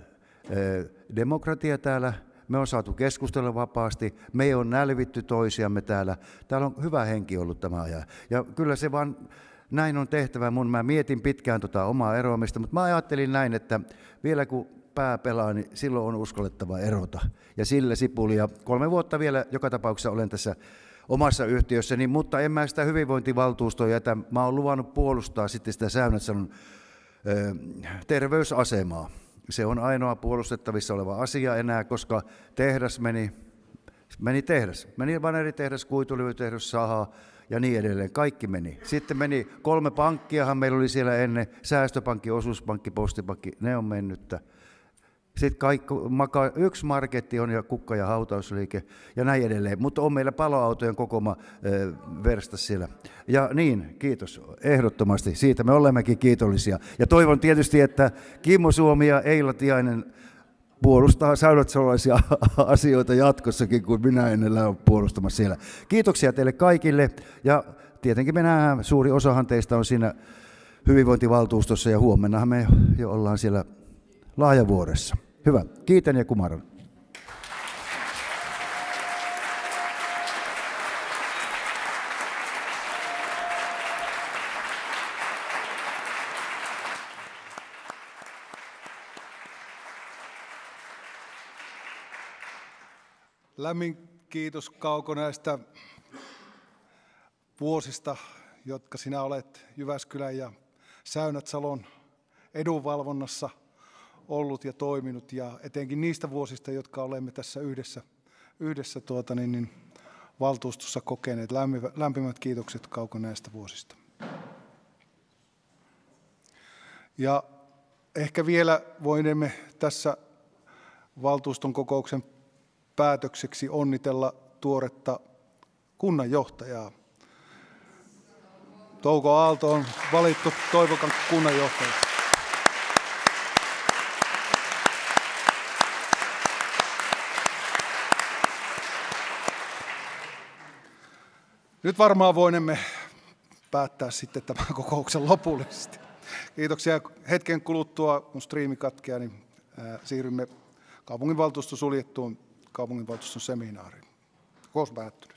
demokratia täällä. Me on saatu keskustella vapaasti, me ei ole nälvitty toisiamme täällä. Täällä on hyvä henki ollut tämä ajan. Ja kyllä se vaan näin on tehtävä. Mun, mä mietin pitkään tota omaa eroamista, mutta mä ajattelin näin, että vielä kun pää pelaa, niin silloin on uskallettava erota. Ja sillä sipuli. Ja kolme vuotta vielä joka tapauksessa olen tässä omassa yhtiössäni, mutta en mä sitä hyvinvointivaltuustoa jätä. Mä oon luvannut puolustaa sitten sitä Säynätsalon ö, terveysasemaa. Se on ainoa puolustettavissa oleva asia enää, koska tehdas meni, meni tehdas. Meni vaneritehdas, kuitulevytehdas, saha ja niin edelleen. Kaikki meni. Sitten meni kolme pankkiahan meillä oli siellä ennen, säästöpankki, osuuspankki, postipankki, ne on mennyttä. Sitten kaikki, maka, yksi marketti on ja kukka- ja hautausliike ja näin edelleen, mutta on meillä paloautojen kokoma ö, verstas siellä. Ja niin, kiitos, ehdottomasti, siitä me olemmekin kiitollisia. Ja toivon tietysti, että Kimmo Suomi ja Eila Tiainen puolustaa säylätsolaisia asioita jatkossakin, kun minä en ole puolustamassa siellä. Kiitoksia teille kaikille ja tietenkin me nähdään, suuri osahan teistä on siinä hyvinvointivaltuustossa ja huomennahan me jo ollaan siellä Laajavuoressa. Hyvä. Kiitän ja kumarran. Lämmin kiitos Kauko näistä vuosista, jotka sinä olet Jyväskylän ja Säynät-Salon edunvalvonnassa ollut ja toiminut, ja etenkin niistä vuosista, jotka olemme tässä yhdessä, yhdessä tuota, niin, niin, valtuustossa kokeneet. Lämpimät kiitokset Kauko näistä vuosista. Ja ehkä vielä voimme tässä valtuuston kokouksen päätökseksi onnitella tuoretta kunnanjohtajaa. Touko Aalto on valittu Toivokan kunnanjohtajaksi. Nyt varmaan voimme päättää sitten tämän kokouksen lopullisesti. Kiitoksia. Hetken kuluttua, kun striimi katkeaa, niin siirrymme kaupunginvaltuuston suljettuun kaupunginvaltuuston seminaariin. Kokous päättyy.